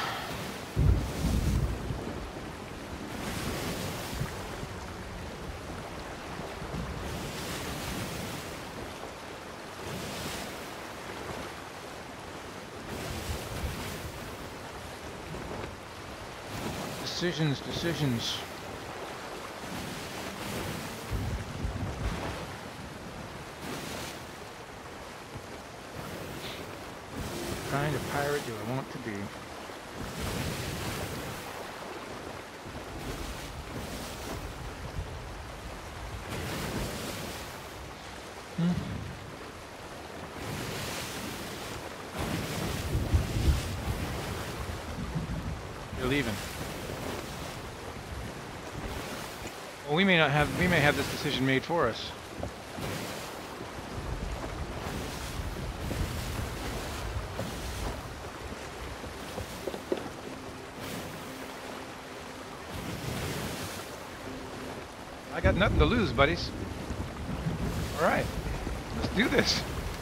Decisions, decisions. What kind of pirate do I want to be? Hmm. You're leaving. Well, we may not have, we may have this decision made for us. got nothing to lose, buddies. All right, let's do this.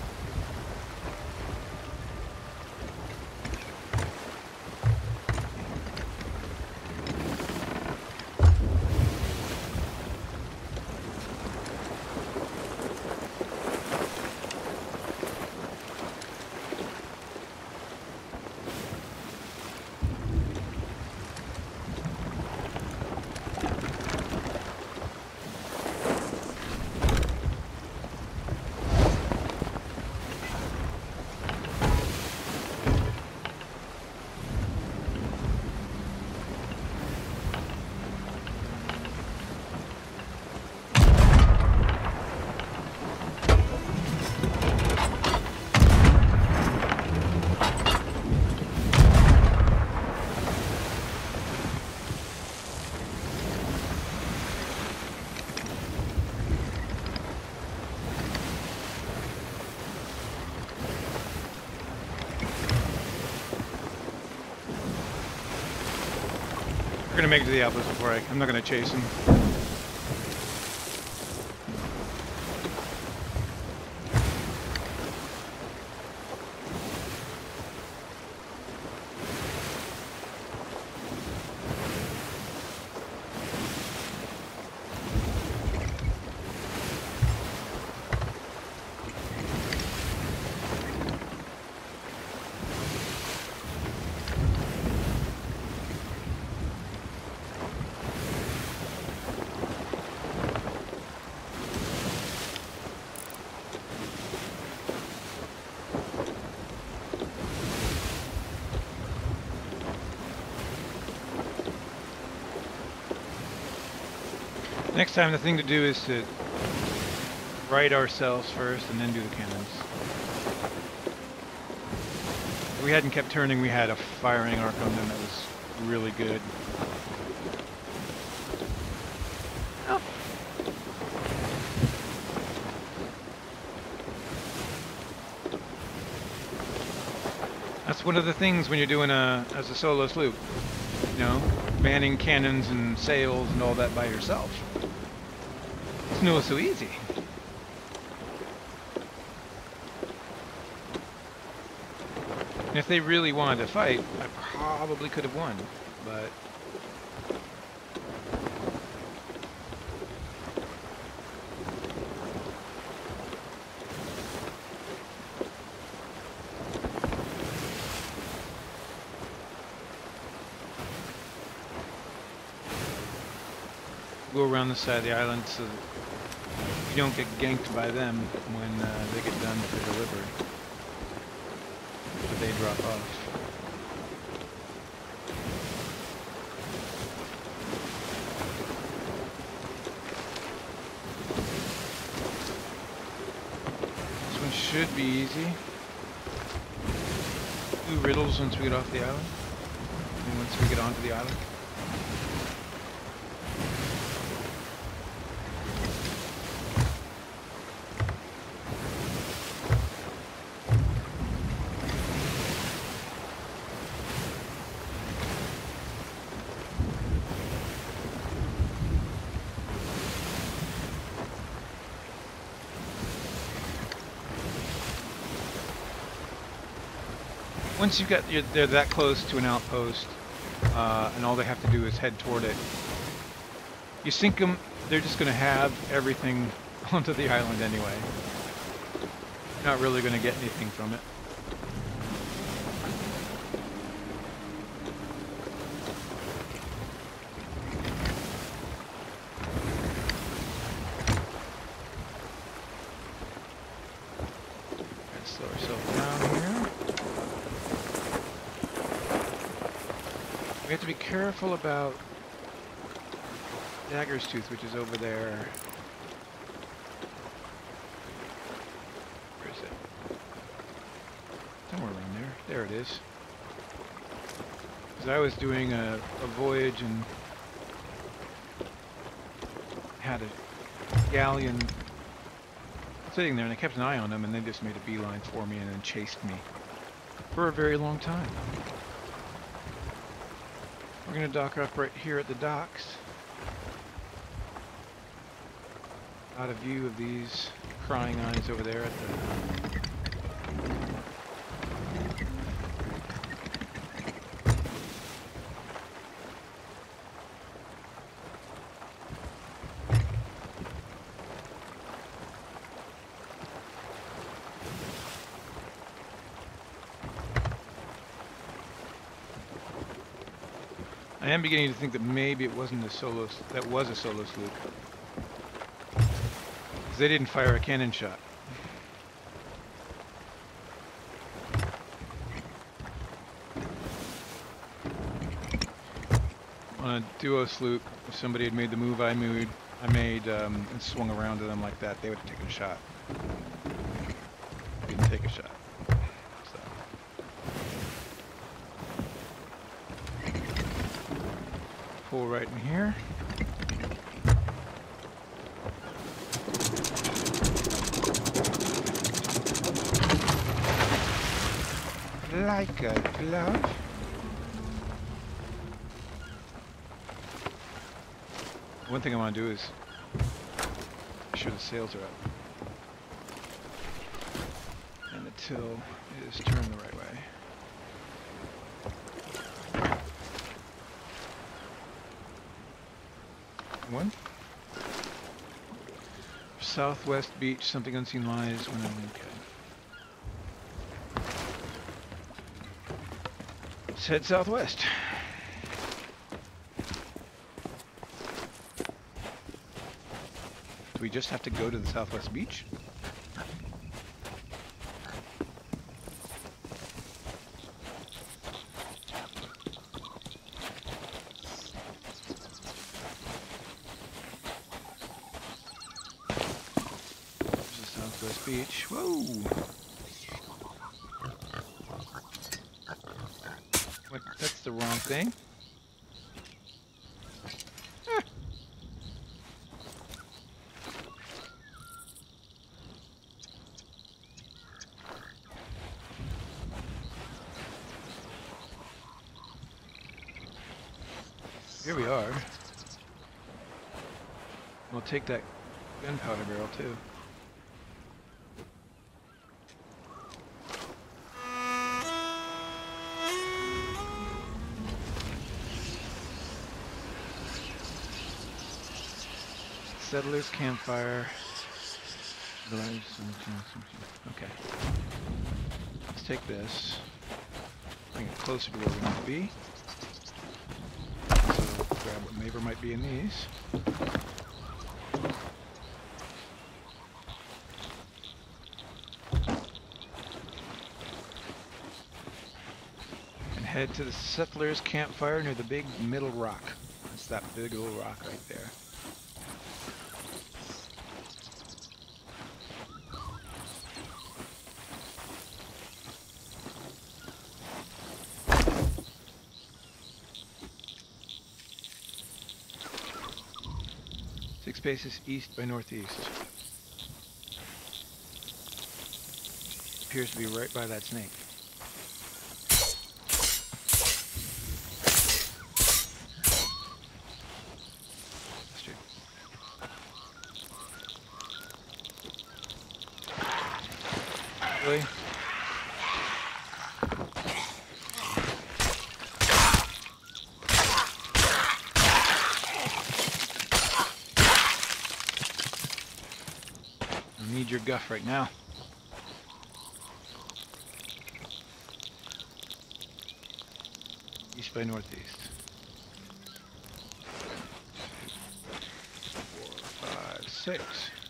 We're gonna make it to the outpost before I. I'm not gonna chase him. Next time the thing to do is to right ourselves first and then do the cannons. If we hadn't kept turning, we had a firing arc on them that was really good. Oh. That's one of the things when you're doing a as a solo sloop, you know, manning cannons and sails and all that by yourself. It's not so easy. And if they really wanted to fight, I probably could have won, but go around the side of the island so that you don't get ganked by them when uh, they get done with their delivery. But they drop off. This one should be easy. Do riddles once we get off the island. And once we get onto the island. Once you've got, you're, they're that close to an outpost, uh, and all they have to do is head toward it, you sink them, they're just going to have everything onto the island anyway. You're not really going to get anything from it. Let's slow ourselves down here. We have to be careful about Dagger's Tooth, which is over there. Where is it? Somewhere around there. There it is. Because I was doing a, a voyage and had a galleon sitting there, and I kept an eye on them, and they just made a beeline for me and then chased me for a very long time. We're going to dock up right here at the docks. Got a view of these prying eyes over there at the... I am beginning to think that maybe it wasn't a solo, that was a solo sloop. Because they didn't fire a cannon shot. On a duo sloop, if somebody had made the move I made, I made um, and swung around to them like that, they would have taken a shot. Didn't take a shot. Pull right in here. Like a glove. One thing I want to do is make sure the sails are up. And the till is turned the right way. One. Southwest beach, something unseen lies when I'm okay. Let's head southwest. Do we just have to go to the southwest beach? Beach. Whoa! What? That's the wrong thing. Ah. Here we are. We'll take that gunpowder barrel too. Settlers campfire. Okay. Let's take this. Bring it closer to where we want to be. So grab what maybe might be in these. And head to the settlers campfire near the big middle rock. That's that big old rock right there. Six paces east by northeast. Appears to be right by that snake. Straight. Really? Need your guff right now. East by northeast. Four, five, six.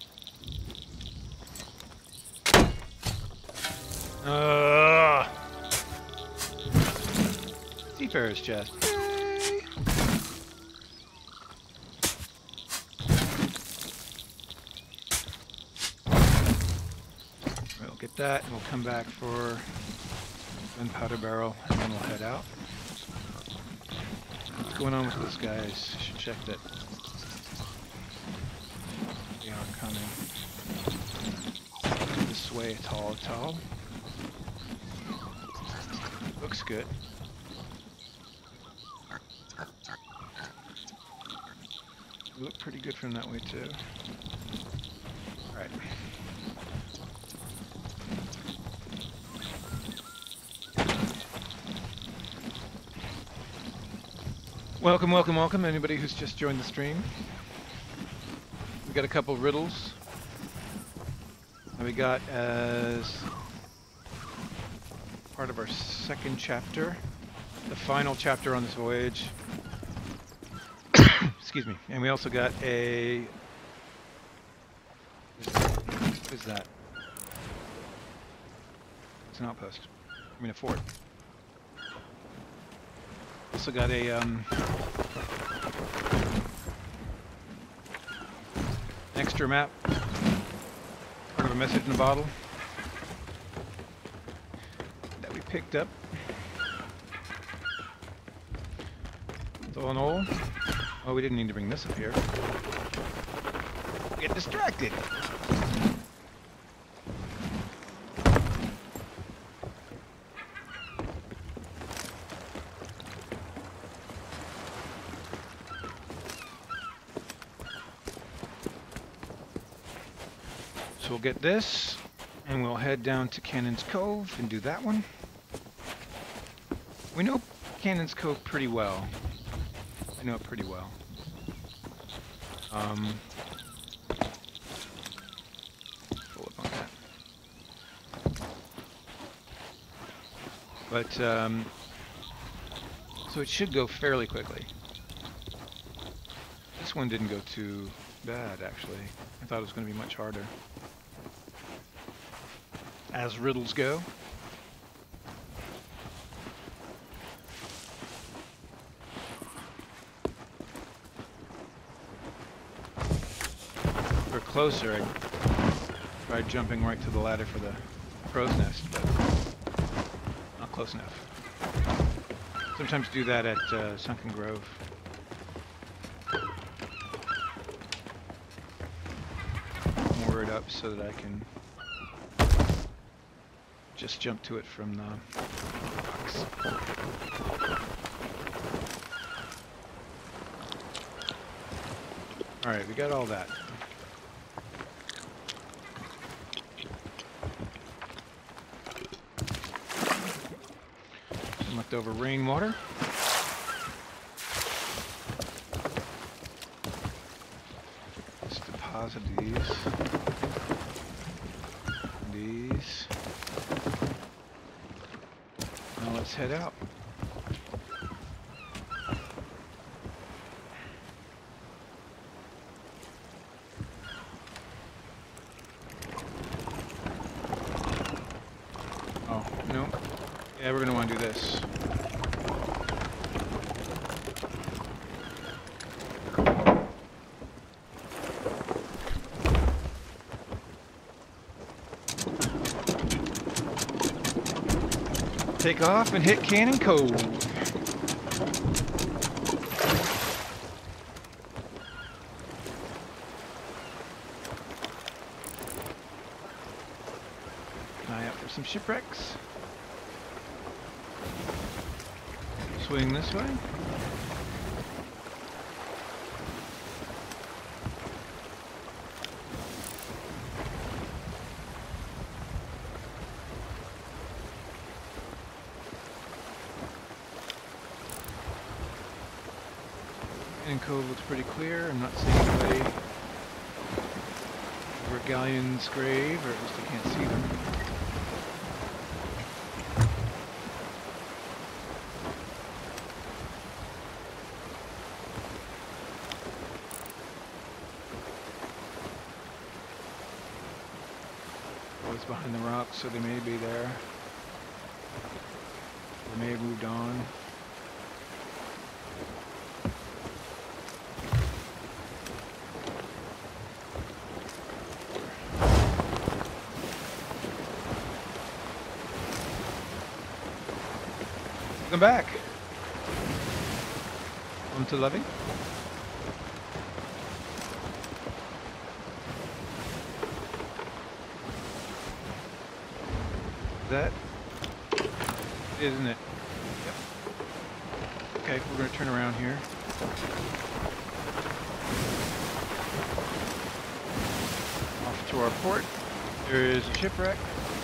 Uh, Seafarer's chest. Yay. We'll get that and we'll come back for gunpowder barrel and then we'll head out. What's going on with those guys? I should check that they are coming this way at all at all. Looks good. Look pretty good from that way too. Alright. Welcome, welcome, welcome, anybody who's just joined the stream. We got a couple riddles that we got as part of our second chapter, the final chapter on this voyage. Excuse me. And we also got a... What is that? It's an outpost. I mean a fort. Also got a um, extra map, part of a message in a bottle that we picked up. So all in all, oh, we didn't need to bring this up here. Get distracted. We'll get this, and we'll head down to Cannon's Cove and do that one. We know Cannon's Cove pretty well. I know it pretty well. Um, pull up on that. But, um, so it should go fairly quickly. This one didn't go too bad, actually. I thought it was going to be much harder. As riddles go. If we're closer, I'd try jumping right to the ladder for the crow's nest, but not close enough. Sometimes do that at uh, Sunken Grove. Moor it up so that I can just jump to it from the box. Alright, we got all that. Some leftover rainwater. Let's deposit these. These. Now let's head out. Oh, no. Yeah, we're gonna want to do this. Take off and hit Cannon Cove. Eye out for some shipwrecks. Swing this way. Cove looks pretty clear. I'm not seeing anybody over at Galleon's grave, or at least I can't see them. Oh, it's behind the rocks, so they may be there. They may have moved on. Welcome back. On to Loving. That isn't it? Yep. Okay, we're gonna turn around here. Off to our port. There is a shipwreck.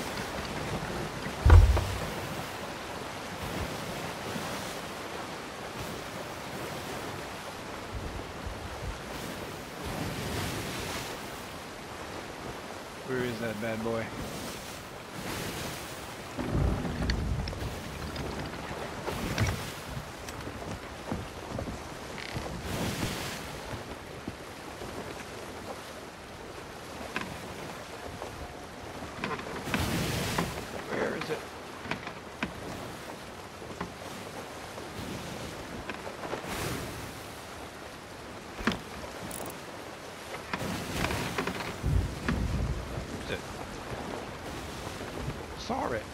Where is that bad boy? Where is it? Saw it.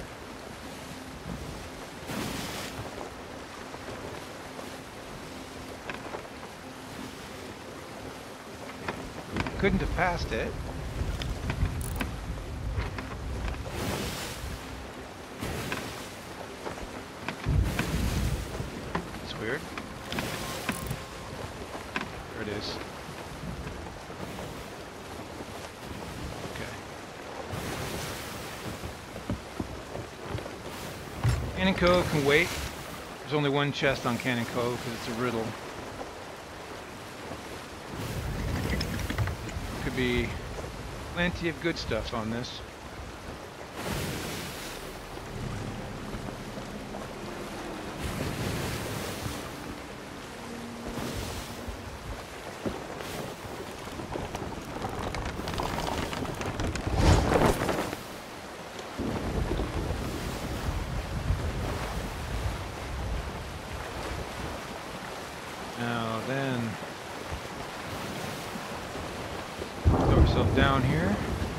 Couldn't have passed it. It's weird. There it is. Cannon Cove can wait. There's only one chest on Cannon Cove because it's a riddle. Could be plenty of good stuff on this. Now then, throw ourselves down here.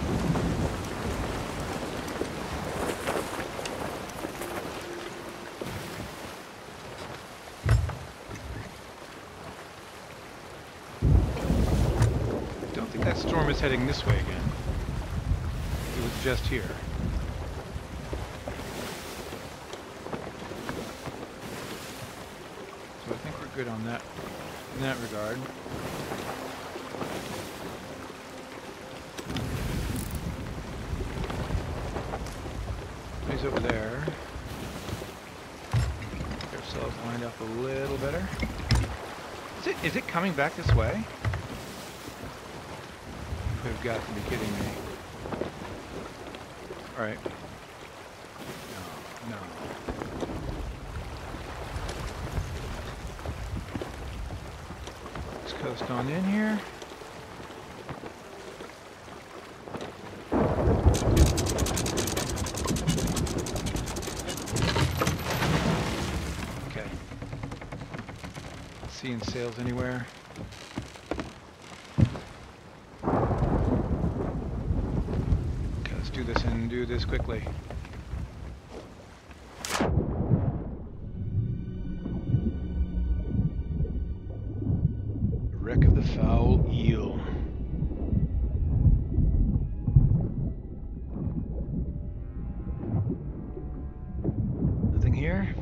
Don't think that storm is heading this way again. It was just here. So I think we're good on that. In that regard. He's over there. Get ourselves lined up a little better. Is it, is it coming back this way? You've got to be kidding me. Alright. No, no. Coast on in here. Okay. Seeing sails anywhere? Okay, let's do this and do this quickly. Wreck of the Foul Eel. Nothing here.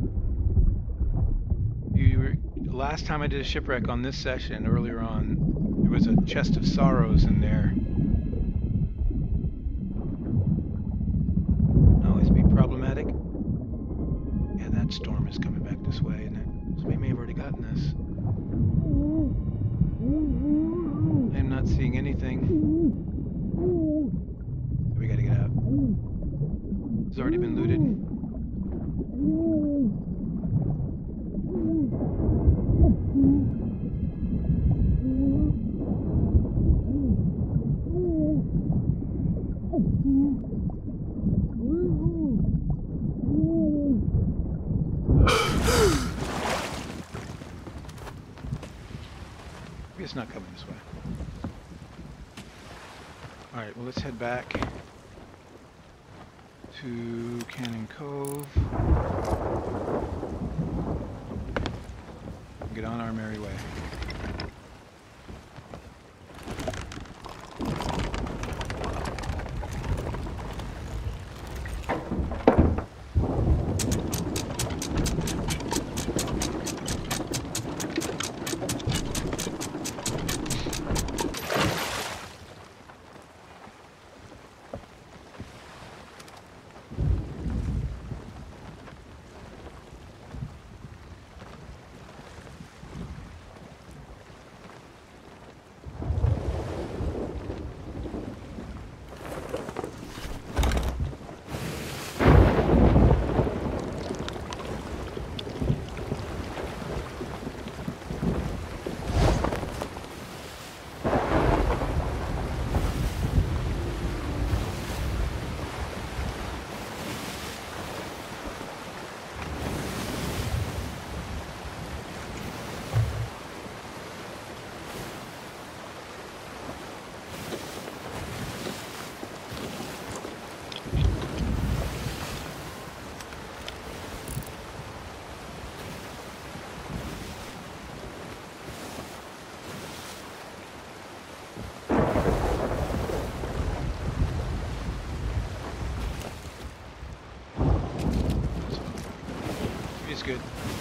You were, last time I did a shipwreck on this session, earlier on, there was a chest of sorrows in there. Always be problematic. Yeah, that storm is coming back this way, isn't it? So we may have already gotten this. I'm not seeing anything. We gotta get out. It's already been looted. It's not coming this way. Alright, well let's head back to Cannon Cove. Get on our merry way. is good.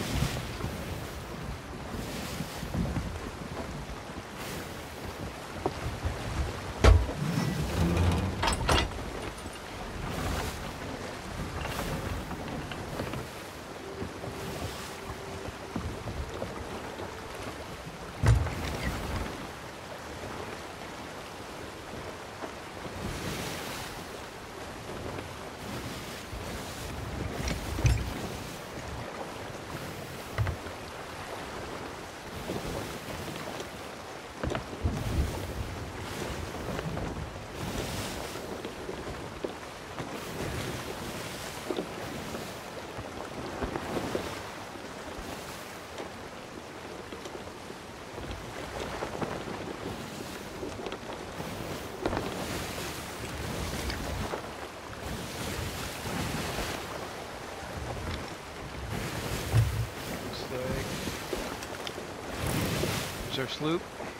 Our sloop.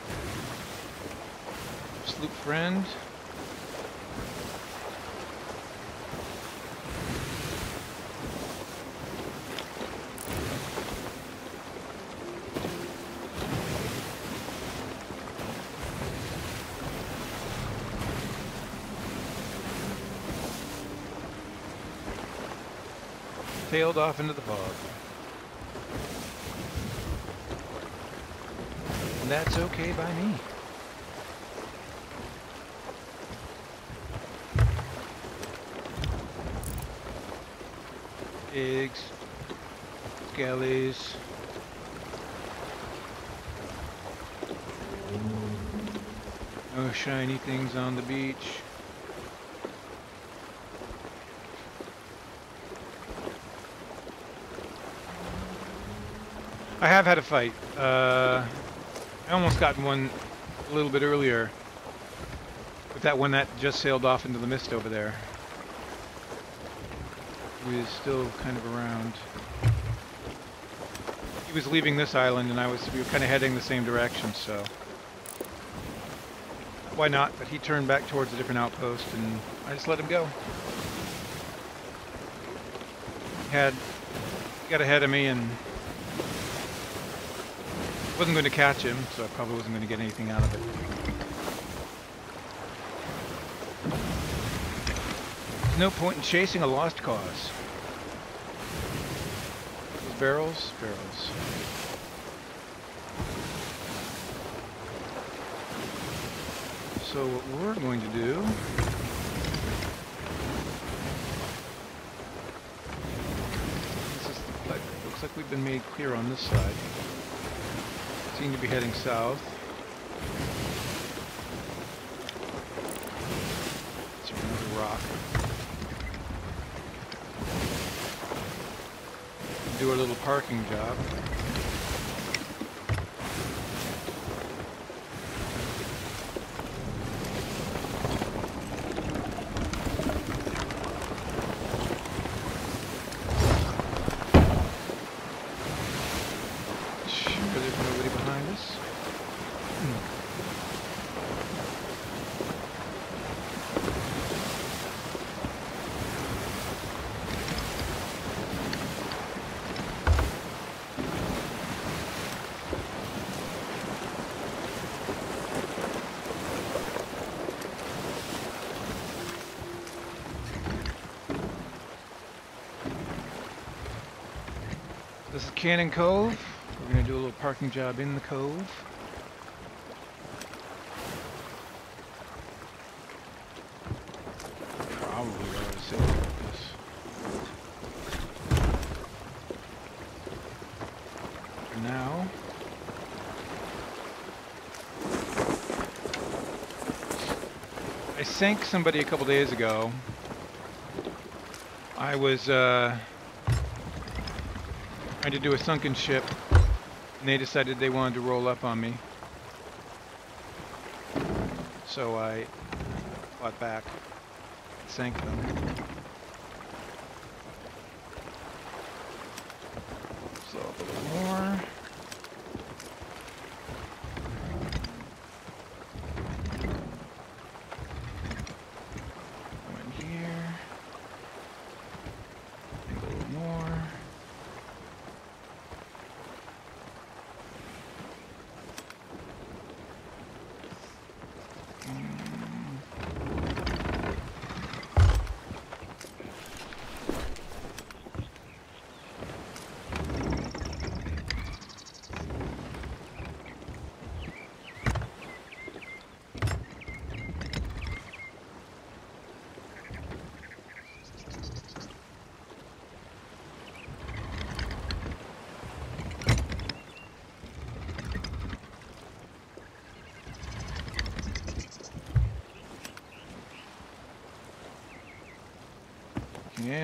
Sloop friend. Tailed off into the fog. And that's okay by me. Eggs, skellies. No shiny things on the beach. I have had a fight. Uh, I almost got one a little bit earlier with that one that just sailed off into the mist over there. He was still kind of around. He was leaving this island and I was, we were kind of heading the same direction, so why not? But he turned back towards a different outpost and I just let him go. He had, he got ahead of me and wasn't going to catch him, so I probably wasn't going to get anything out of it. There's no point in chasing a lost cause. Those barrels, barrels. So what we're going to do this is the, like, looks like we've been made clear on this side. Seem to be heading south. It's another rock. Do our little parking job. This is Cannon Cove. We're going to do a little parking job in the cove. Probably ought to say about this. For now. I sank somebody a couple days ago. I was uh, trying to do a sunken ship, and they decided they wanted to roll up on me. So I fought back, sank them. So a little more. Go in here. And a little more.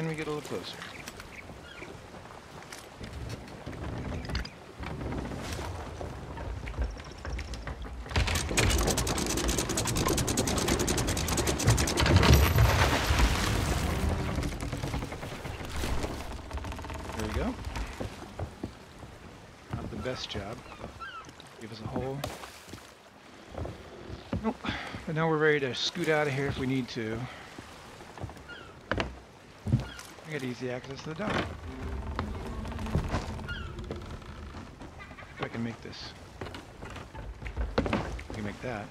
and we get a little closer. There we go. Not the best job. Give us a hole. Nope. But now we're ready to scoot out of here if we need to. We got easy access to the dock. If I can make this. I can make that.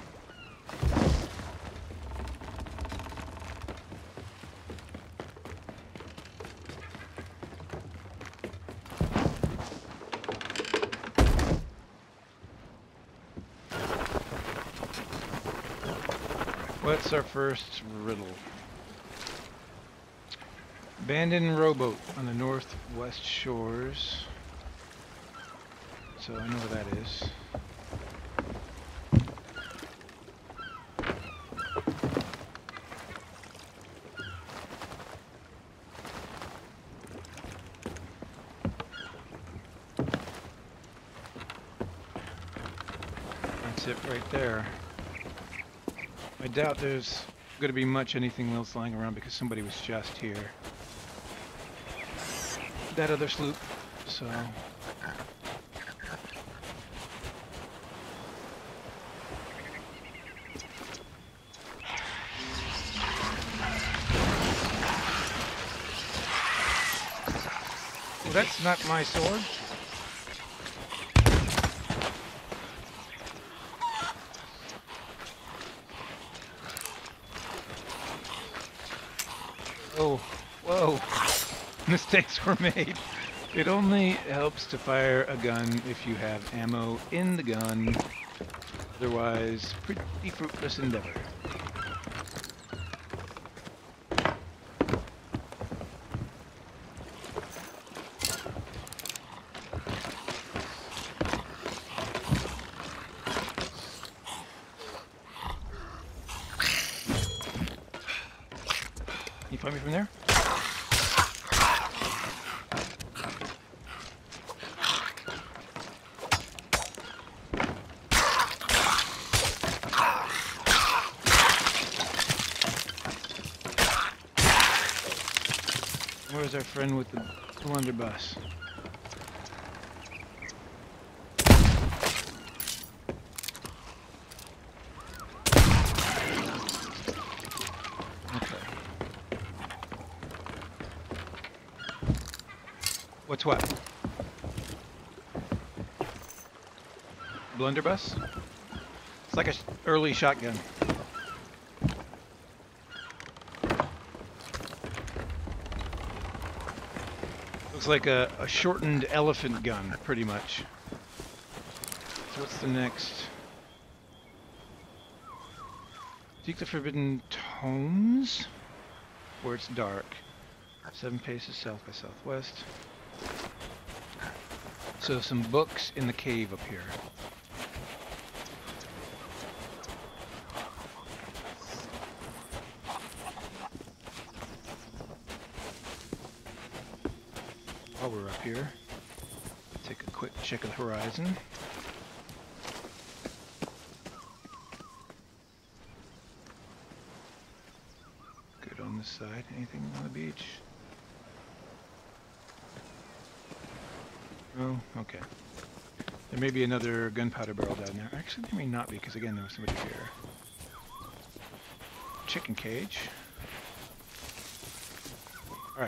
What's our first riddle? Abandoned rowboat on the northwest shores. So I know where that is. That's it right there. I doubt there's going to be much anything else lying around because somebody was just here. That other sloop, so... Well, that's not my sword. Oh, whoa. Mistakes were made. It only helps to fire a gun if you have ammo in the gun. Otherwise, pretty fruitless endeavor. Can you find me from there? Where's our friend with the blunderbuss? Okay. What's what? Blunderbuss? It's like a sh early shotgun. Looks like a, a shortened elephant gun, pretty much. So what's the next? Seek the Forbidden Tomes, where it's dark. Seven paces south by southwest. So some books in the cave up here. While we're up here, take a quick check of the horizon. Good on this side. Anything on the beach? Oh, okay. There may be another gunpowder barrel down there. Actually, there may not be, because again, there was somebody here. Chicken cage. Alright.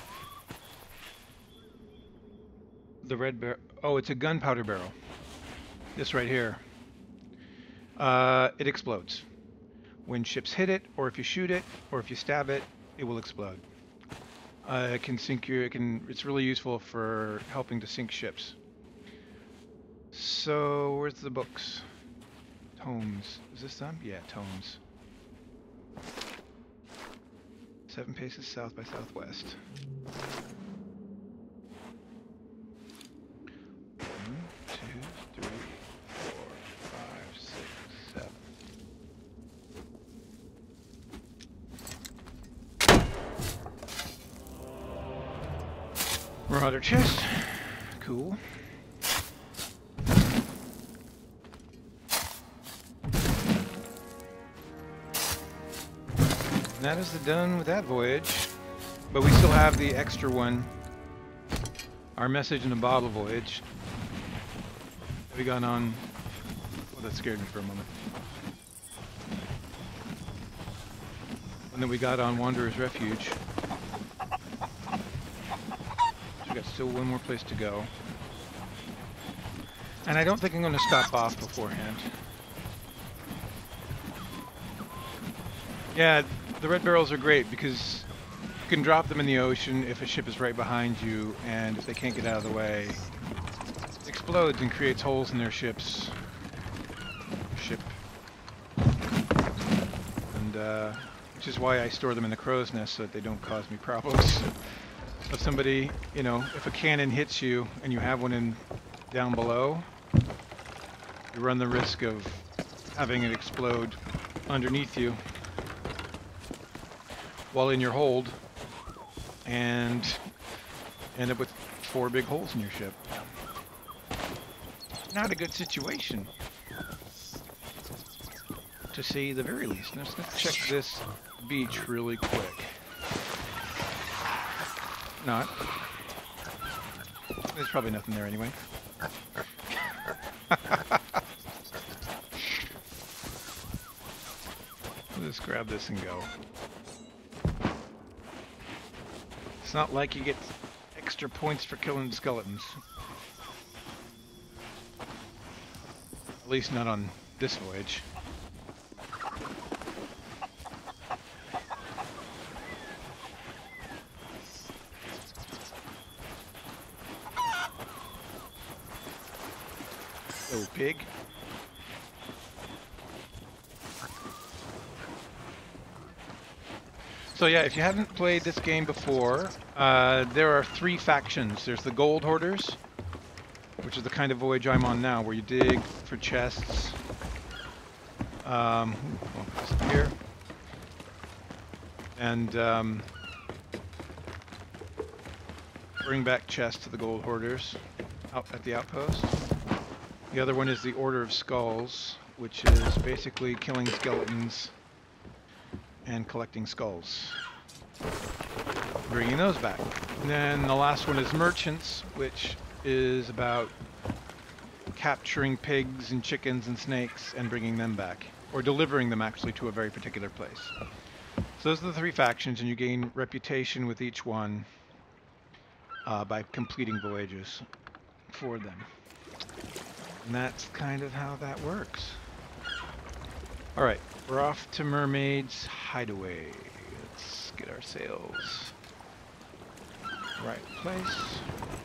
The red barrel. Oh, it's a gunpowder barrel. This right here. Uh, it explodes. When ships hit it, or if you shoot it, or if you stab it, it will explode. Uh, it can sink your. It can. It's really useful for helping to sink ships. So where's the books? Tomes. Is this them? Yeah, tomes. Seven paces south by southwest. One, two, three, four, five, six, seven. Marauder chest. Cool. And that is the done with that voyage. But we still have the extra one. Our message in a bottle voyage. We got on... Well, that scared me for a moment. And then we got on Wanderer's Refuge. So we got still one more place to go. And I don't think I'm going to stop off beforehand. Yeah, the red barrels are great because you can drop them in the ocean if a ship is right behind you, and if they can't get out of the way, it explodes and creates holes in their ships. Ship. And, uh, which is why I store them in the crow's nest so that they don't cause me problems. If somebody, you know, if a cannon hits you and you have one in down below, you run the risk of having it explode underneath you while in your hold and end up with four big holes in your ship. Not a good situation, to say the very least. Let's, let's check this beach really quick. Not. There's probably nothing there anyway. Let's grab this and go. It's not like you get extra points for killing skeletons. At least not on this voyage. Oh, pig. So yeah, if you haven't played this game before, uh, there are three factions. There's the Gold Hoarders, which is the kind of voyage I'm on now, where you dig for chests. Um, I'll put this here. And um, bring back chests to the Gold Hoarders out at the outpost. The other one is the Order of Skulls, which is basically killing skeletons and collecting skulls. Bringing those back. And then the last one is Merchants, which is about capturing pigs and chickens and snakes and bringing them back. Or delivering them actually to a very particular place. So those are the three factions, and you gain reputation with each one uh, by completing voyages for them. And that's kind of how that works. Alright, we're off to Mermaid's Hideaway. Let's get our sails right place.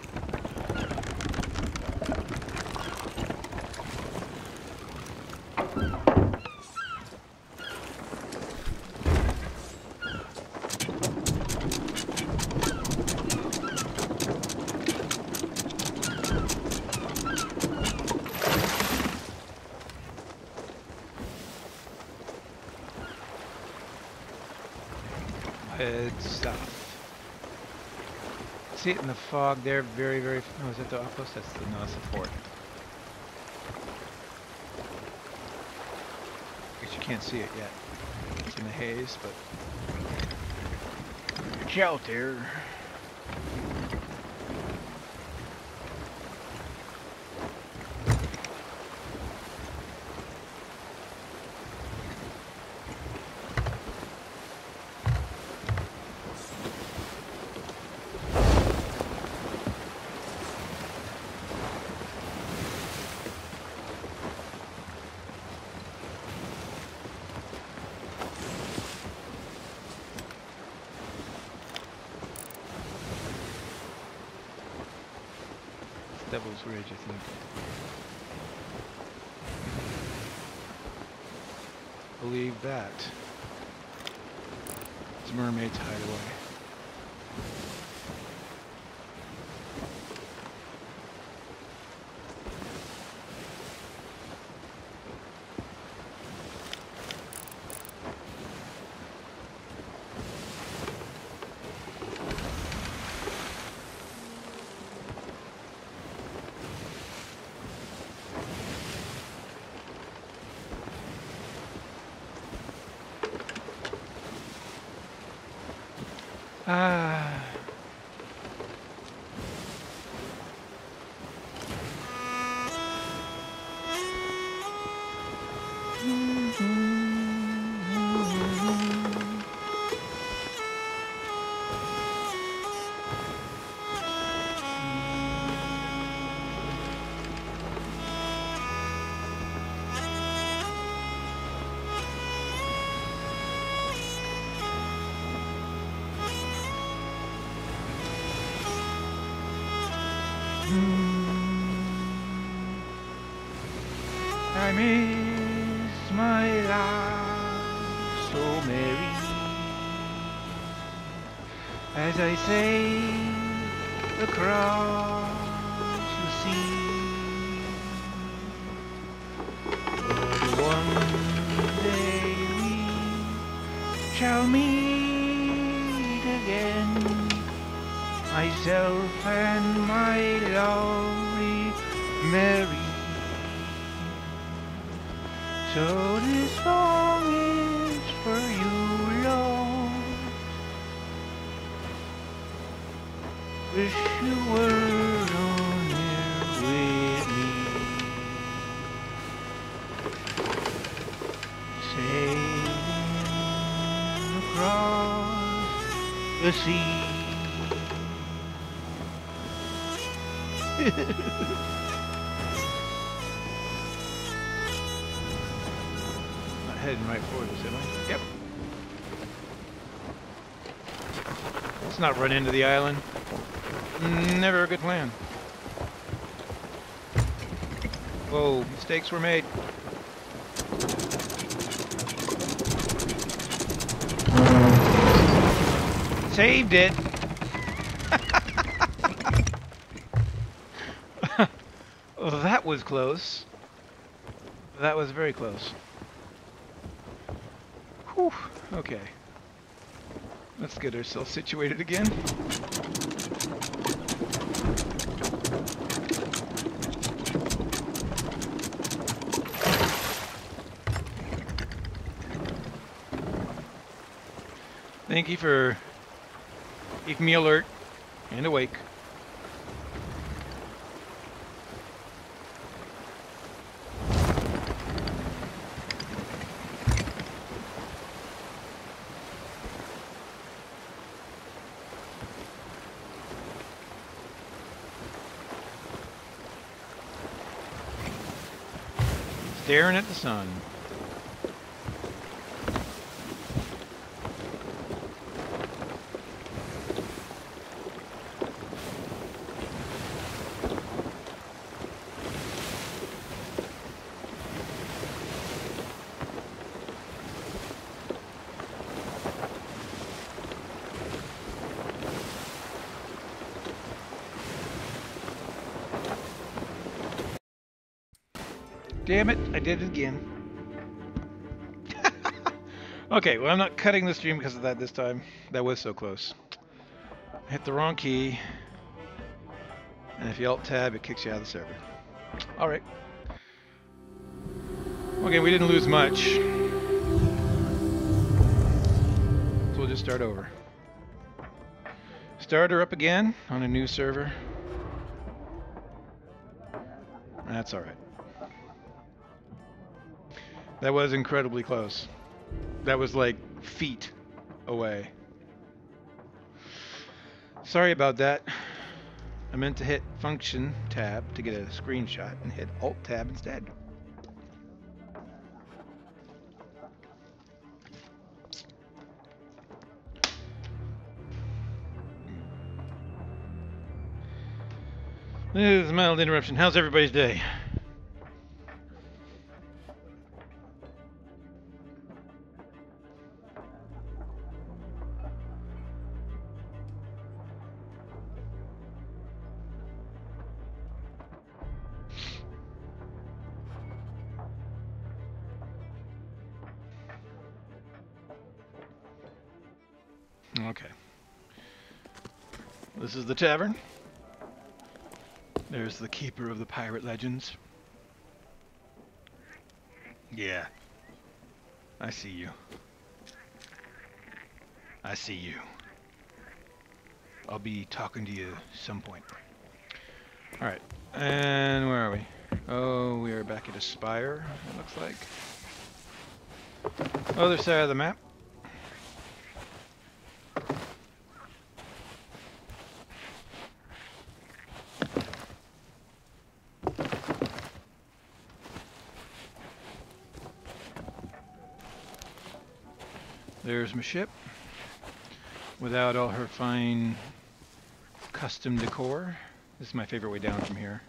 Head south. See it in the fog there, very, very... Oh, is that the outpost? That's the... No, that's the fort. I guess you can't see it yet. It's in the haze, but... It's out there. Devil's Ridge, I think. Believe that. It's Mermaid's Hideaway. Ah. I miss my life so merry as I sail across the sea. But one day we shall meet again, myself and my lovely Mary. So this song is for you, Lord. Wish you were on here with me, sailing across the sea. Heading right for this, am I? Yep. Let's not run into the island. Never a good plan. Whoa, mistakes were made. Saved it. Well, that was close. That was very close. Whew, okay. Let's get ourselves situated again. Thank you for keeping me alert and awake. Staring at the sun. Damn it, I did it again. Okay, well, I'm not cutting the stream because of that this time. That was so close. I hit the wrong key. And if you alt-tab, it kicks you out of the server. Alright. Okay, we didn't lose much. So we'll just start over. Start her up again on a new server. That's alright. That was incredibly close. That was like feet away. Sorry about that. I meant to hit function tab to get a screenshot and hit alt tab instead. This is a mild interruption. How's everybody's day? Okay. This is the tavern. There's the keeper of the pirate legends. Yeah. I see you. I see you. I'll be talking to you some point. Alright, and where are we? Oh, we are back at Aspire, it looks like. Other side of the map. There's my ship, without all her fine custom decor. This is my favorite way down from here.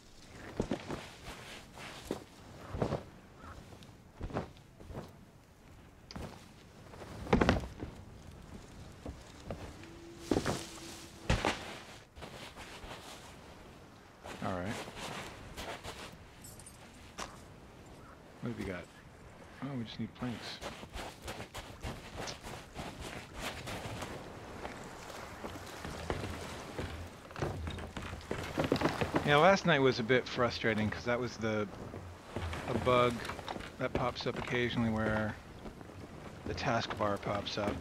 Alright. What have we got? Oh, we just need planks. Yeah, last night was a bit frustrating because that was the a bug that pops up occasionally where the taskbar pops up.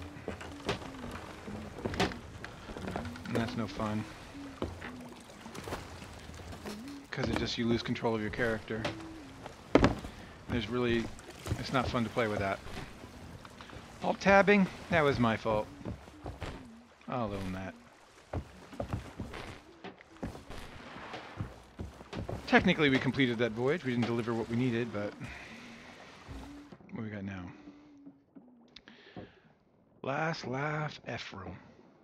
And that's no fun. Because it just, you lose control of your character. There's really, it's not fun to play with that. Alt tabbing, that was my fault. I'll own that. Technically we completed that voyage, we didn't deliver what we needed, but what do we got now? Last laugh Ephraim.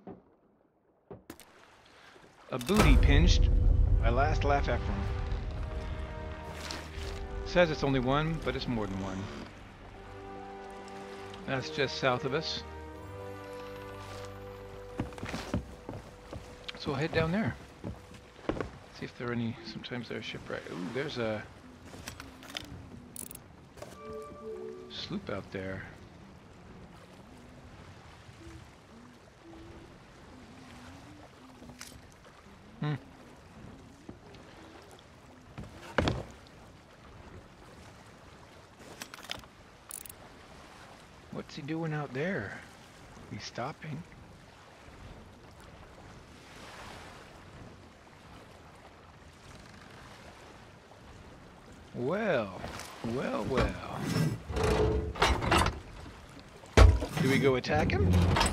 A booty pinched by last laugh Ephraim. Says it's only one, but it's more than one. That's just south of us. So we'll head down there. See if there are any, sometimes there's shipwreck. Ooh, there's a sloop out there. Hmm. What's he doing out there? He's stopping. Well, well, well. Do we go attack him?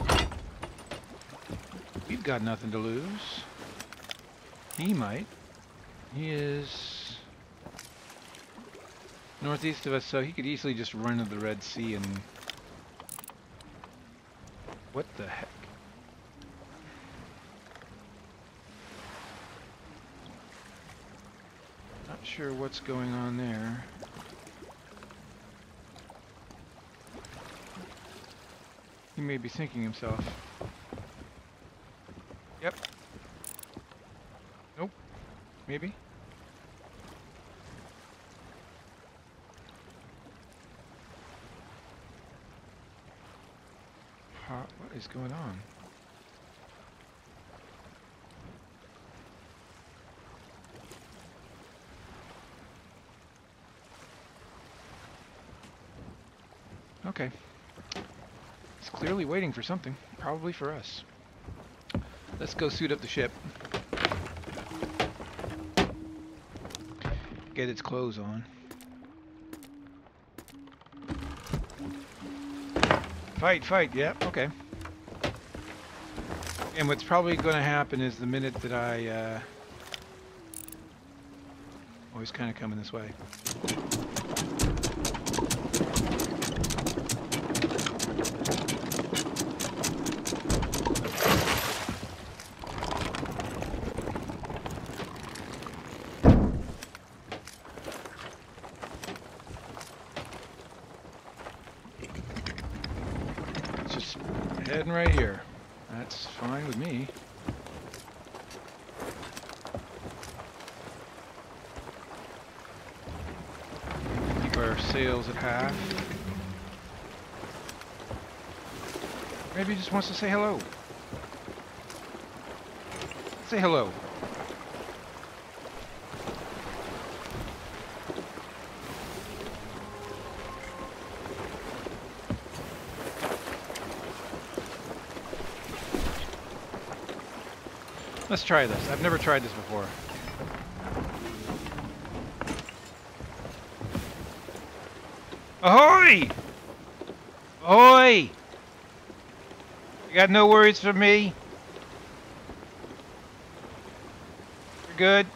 We've got nothing to lose. He might. He is northeast of us, so he could easily just run to the Red Sea and... What the heck? Not sure what's going on there. He may be thinking himself. Yep. Nope. Maybe. Huh? What is going on? Okay. It's clearly waiting for something. Probably for us. Let's go suit up the ship. Get its clothes on. Fight, fight, yeah, okay. And what's probably going to happen is the minute that I, uh... always kind of coming this way. Heading right here. That's fine with me. Keep our sails at half. Maybe he just wants to say hello. Say hello. Let's try this. I've never tried this before. Ahoy! Ahoy! You got no worries for me? You're good?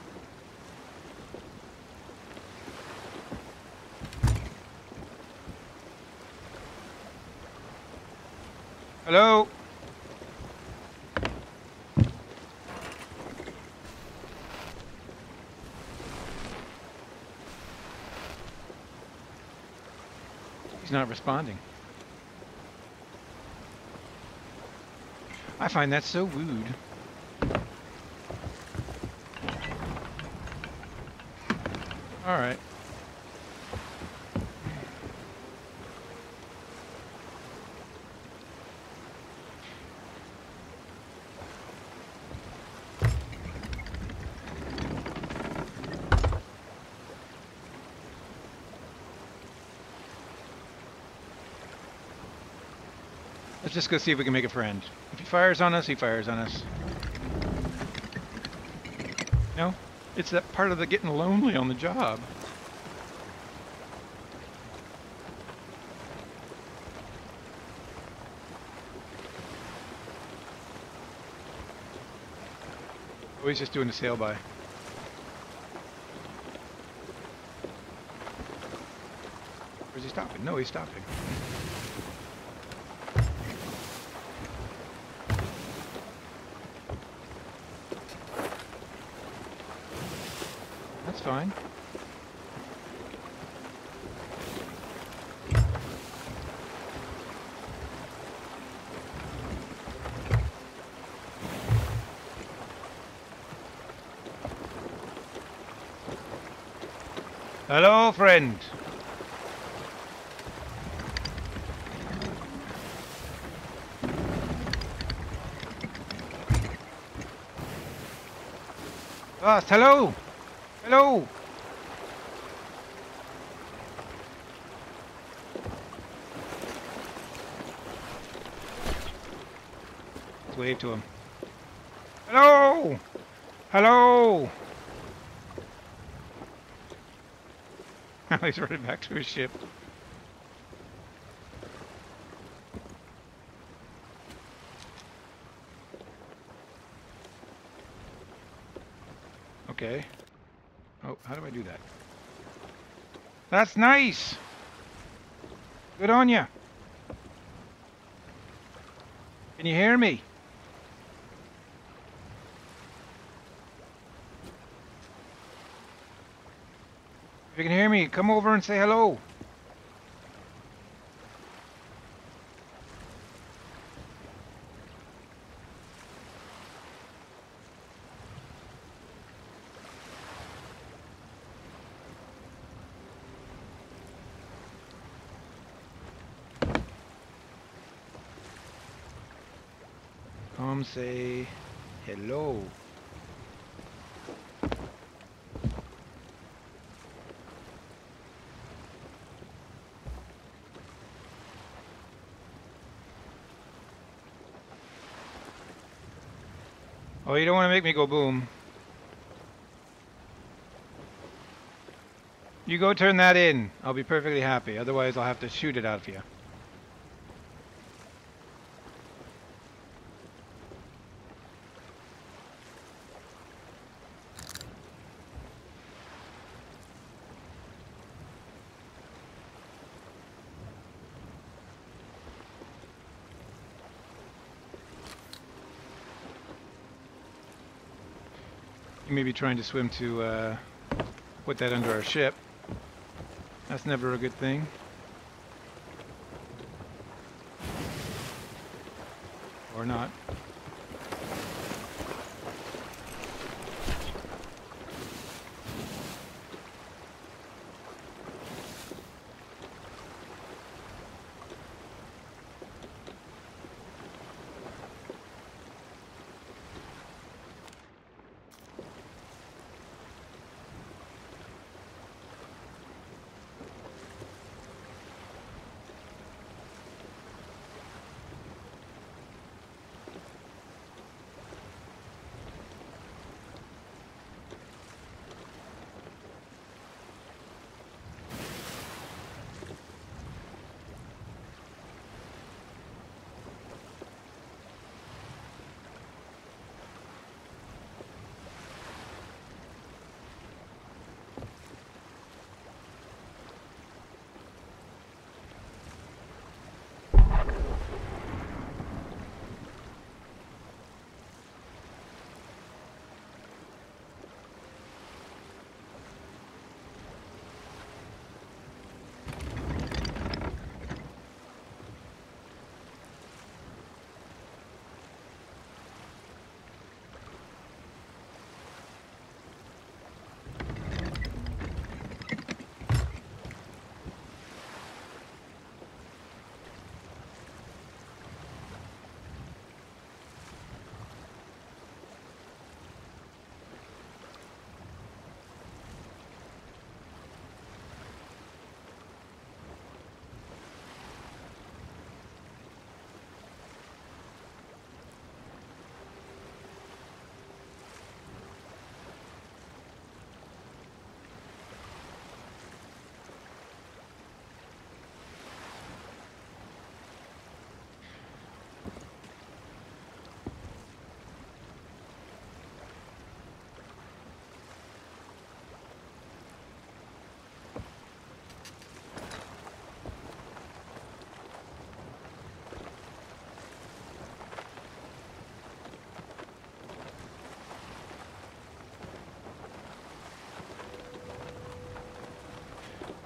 Hello? He's not responding. I find that so rude. All right. Let's just go see if we can make a friend. If he fires on us, he fires on us. No? It's that part of the getting lonely on the job. Oh, he's just doing a sail by. Where's he stopping? No, he's stopping. That's fine. Hello, friend. Ah, hello. Hello. Let's wave to him. Hello. Hello. Now he's running back to his ship. Okay. Oh, how do I do that? That's nice! Good on ya! Can you hear me? If you can hear me, come over and say hello. Come say hello. Oh, you don't want to make me go boom. You go turn that in. I'll be perfectly happy. Otherwise, I'll have to shoot it out of you. You may be trying to swim to uh, put that under our ship. That's never a good thing. Or not.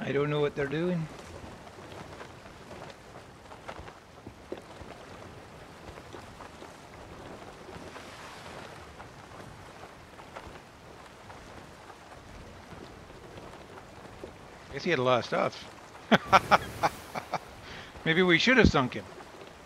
I don't know what they're doing. I guess he had a lot of stuff. Maybe we should have sunk him.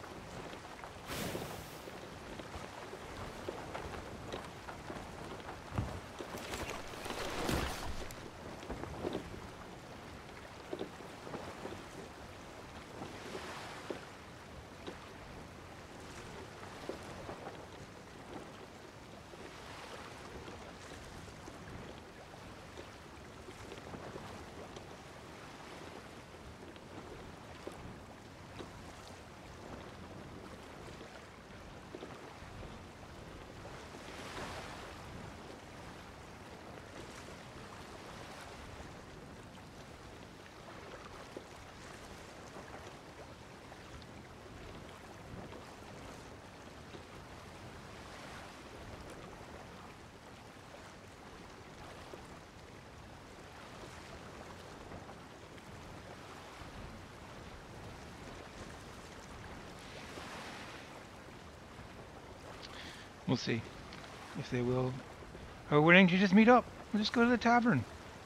We'll see if they will. Or why don't you just meet up? We'll just go to the tavern.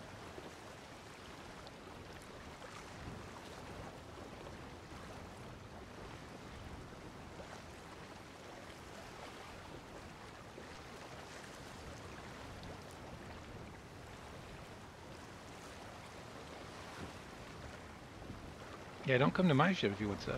Yeah, don't come to my ship if you want stuff.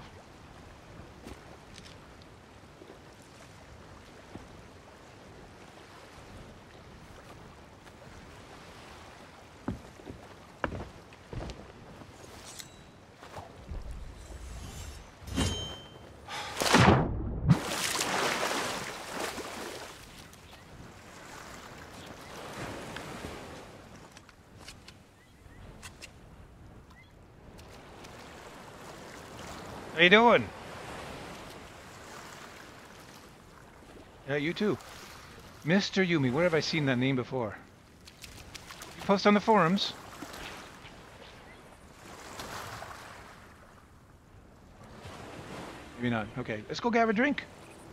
How you doing? Yeah, you too. Mister Yumi, where have I seen that name before? You post on the forums? Maybe not. Okay, let's go grab a drink.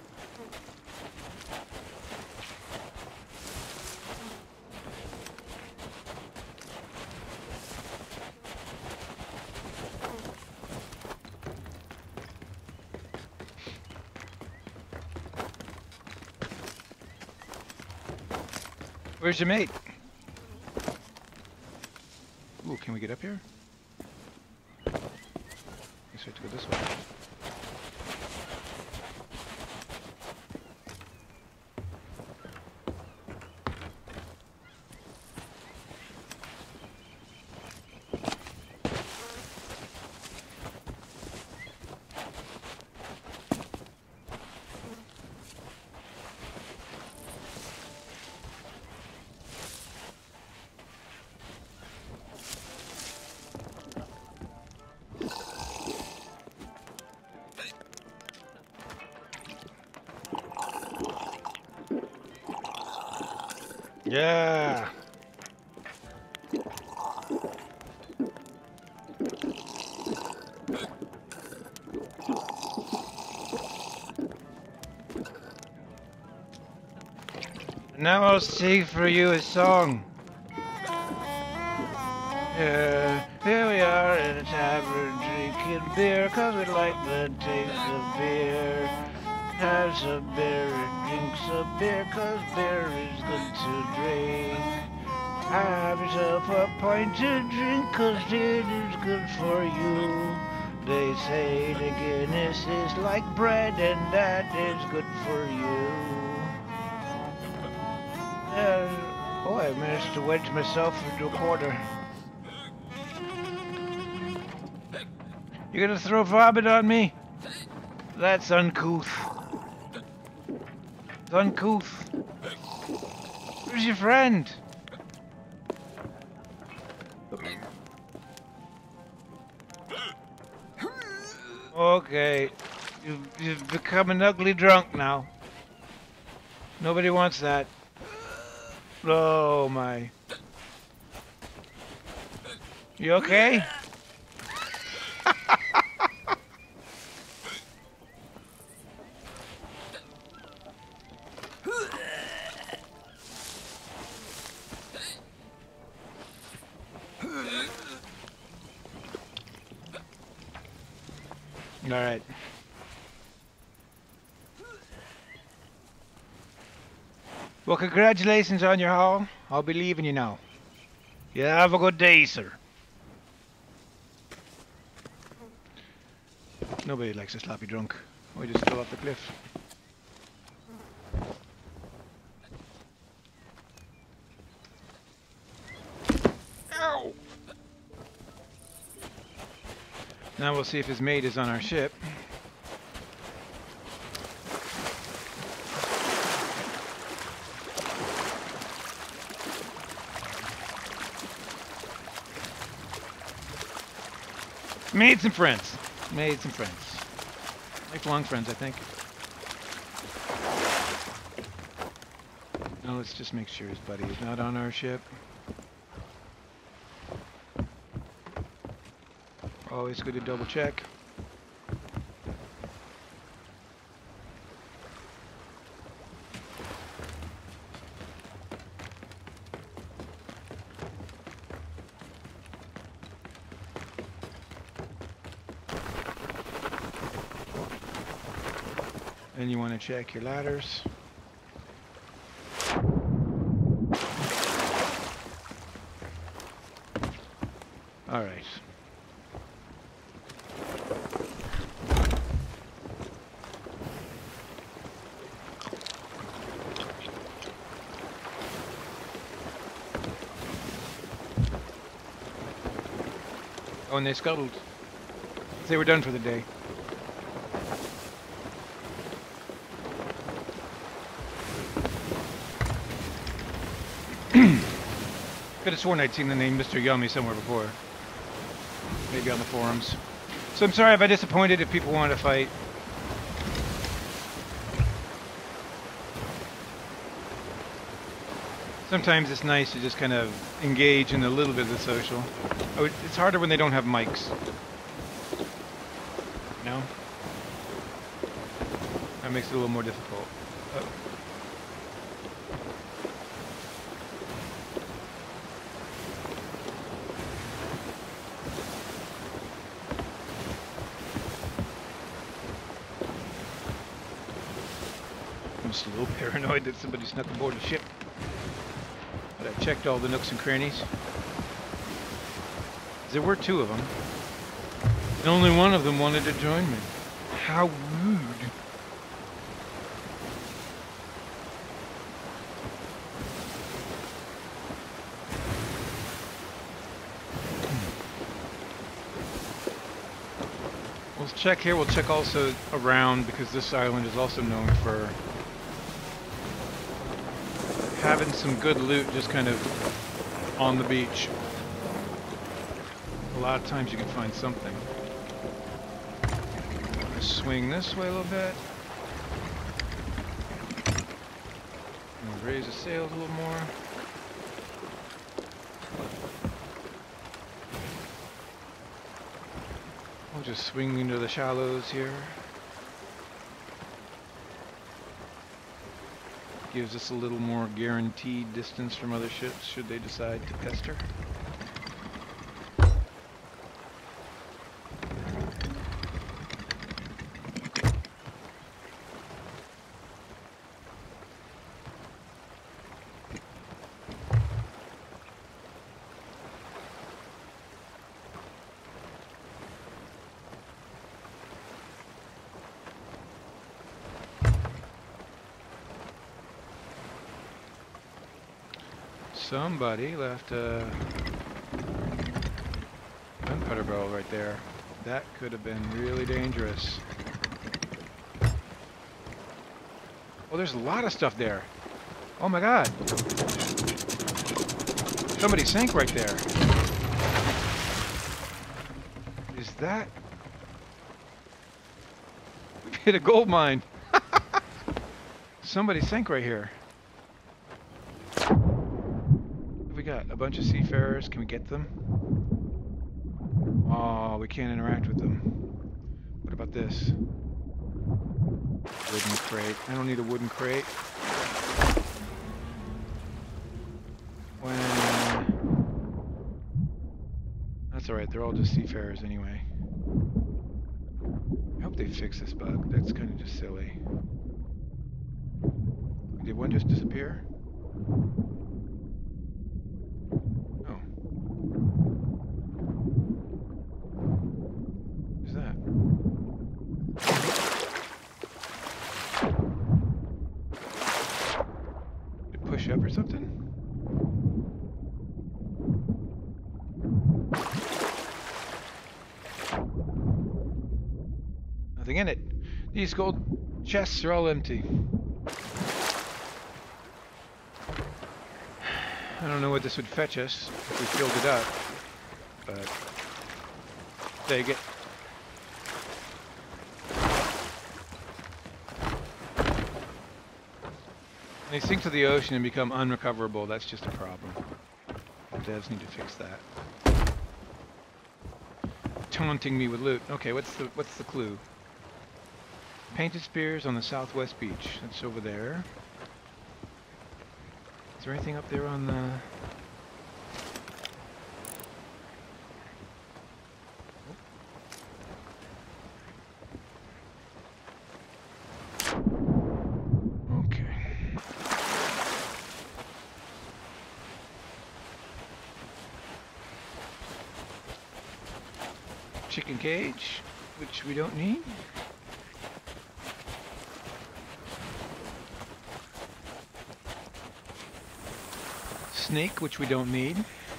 Where's your mate? Ooh, can we get up here? Guess we have to go this way. Yeah. Now I'll sing for you a song. Yeah, here we are in a tavern drinking beer, 'cause we like the taste of beer. Has a beer and drinks a beer, 'cause beer is good to drink. Have yourself a pint to drink, 'cause it is good for you. They say the Guinness is like bread, and that is good for you. Uh, oh, I managed to wedge myself into a corner. You're gonna throw vomit on me? That's uncouth. It's uncouth. Where's your friend? Okay, you've, you've become an ugly drunk now. Nobody wants that. Oh my. You okay? All right. Well, congratulations on your haul. I'll be leaving you now. Yeah, have a good day, sir. Nobody likes a sloppy drunk. We just fell off the cliff. Ow! Now we'll see if his mate is on our ship. Made some friends. Made some friends. Lifelong friends, I think. Now let's just make sure his buddy is not on our ship. Always good to double check. Then you want to check your ladders. All right. Oh, and they scuttled. They were done for the day. Could have sworn I'd seen the name Mister Yummy somewhere before. Maybe on the forums. So I'm sorry if I disappointed if people wanted to fight. Sometimes it's nice to just kind of engage in a little bit of the social. Oh, it's harder when they don't have mics. No? That makes it a little more difficult. Oh. I'm just a little paranoid that somebody snuck aboard the ship. But I checked all the nooks and crannies. There were two of them. And only one of them wanted to join me. How rude. We'll check here. We'll check also around because this island is also known for having some good loot just kind of on the beach. A lot of times you can find something. Swing this way a little bit. And raise the sails a little more. We'll just swing into the shallows here. Gives us a little more guaranteed distance from other ships should they decide to pester. Somebody left a gunpowder barrel right there. That could have been really dangerous. Oh, there's a lot of stuff there. Oh my god. Somebody sank right there. Is that... We've hit a gold mine. Somebody sank right here. We got a bunch of seafarers. Can we get them? Oh, we can't interact with them. What about this? Wooden crate. I don't need a wooden crate. When... That's alright, they're all just seafarers anyway. I hope they fix this bug. That's kind of just silly. Did one just disappear? Oh. Who's that? Did it push up or something? Nothing in it. These gold chests are all empty. I don't know what this would fetch us if we filled it up, but take it. They sink to the ocean and become unrecoverable. That's just a problem. The devs need to fix that. Taunting me with loot. Okay, what's the what's the clue? Painted spears on the southwest beach. That's over there. Is there anything up there on the... Okay. Chicken cage, which we don't need. Snake, which we don't need.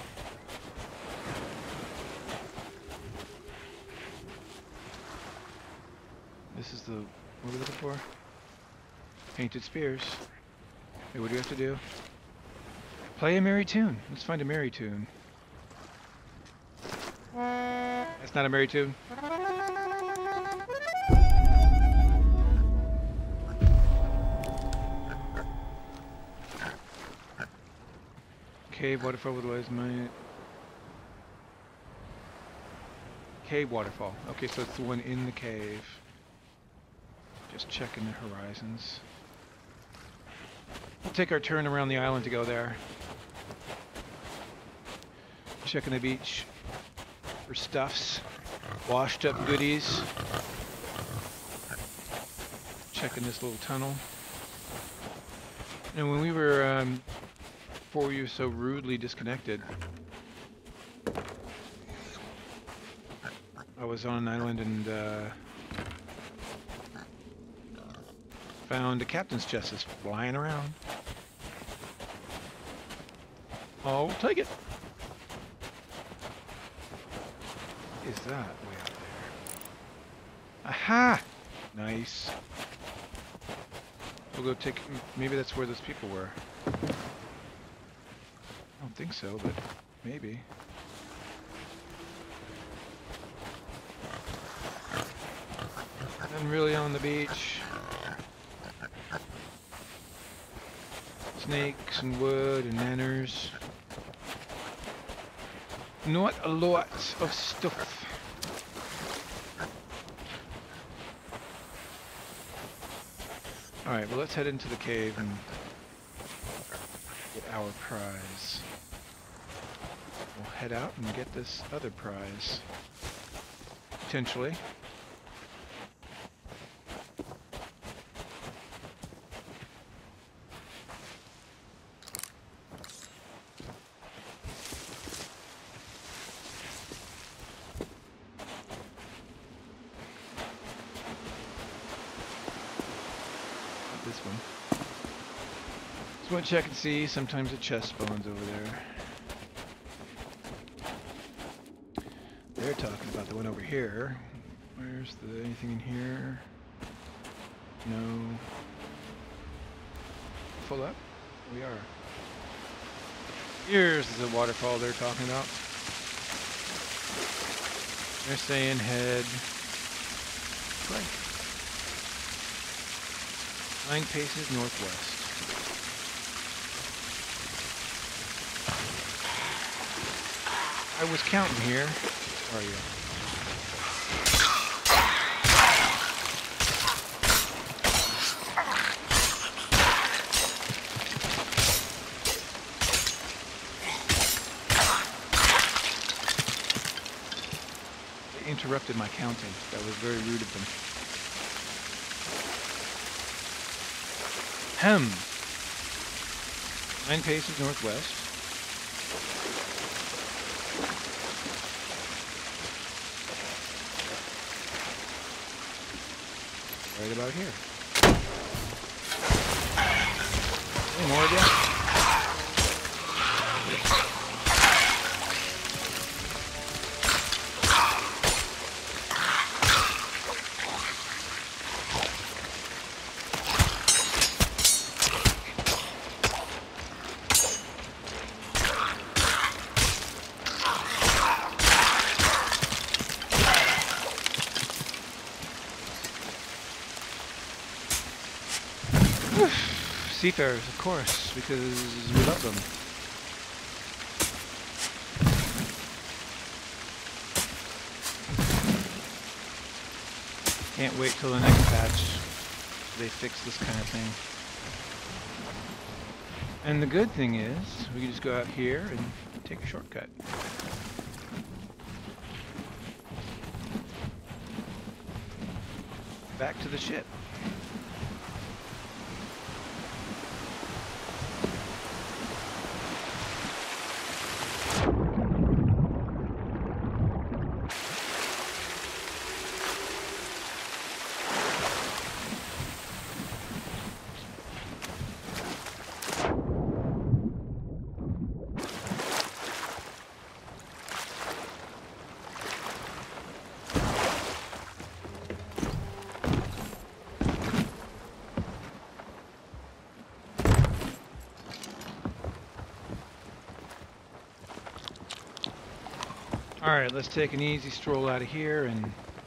This is the... what are we looking for? Painted spears. Hey, what do we have to do? Play a merry tune. Let's find a merry tune. That's not a merry tune. Cave waterfall with was my cave waterfall. Okay, so it's the one in the cave. Just checking the horizons. We'll take our turn around the island to go there. Checking the beach for stuffs, washed up goodies. Checking this little tunnel. And when we were um, before we were so rudely disconnected, I was on an island and uh, found a captain's chest just flying around. I'll take it. What is that way out there? Aha! Nice. We'll go take... maybe that's where those people were. I don't think so, but maybe. I'm really on the beach. Snakes and wood and manners. Not a lot of stuff. Alright, well let's head into the cave and get our prize. We'll head out and get this other prize. Potentially. This one. Just want to check and see. Sometimes a chest spawns over there. They're talking about the one over here. Where's the anything in here? No. Full up? We are. Here's the waterfall they're talking about. They're saying head right. Nine paces northwest. I was counting here. Where are you? They interrupted my counting. That was very rude of them. Hem. Nine paces northwest. Right about here. Any more of you? Seafarers, of course, because we love them. Can't wait till the next patch they fix this kind of thing. And the good thing is, we can just go out here and take a shortcut. Back to the ship. Alright, let's take an easy stroll out of here, and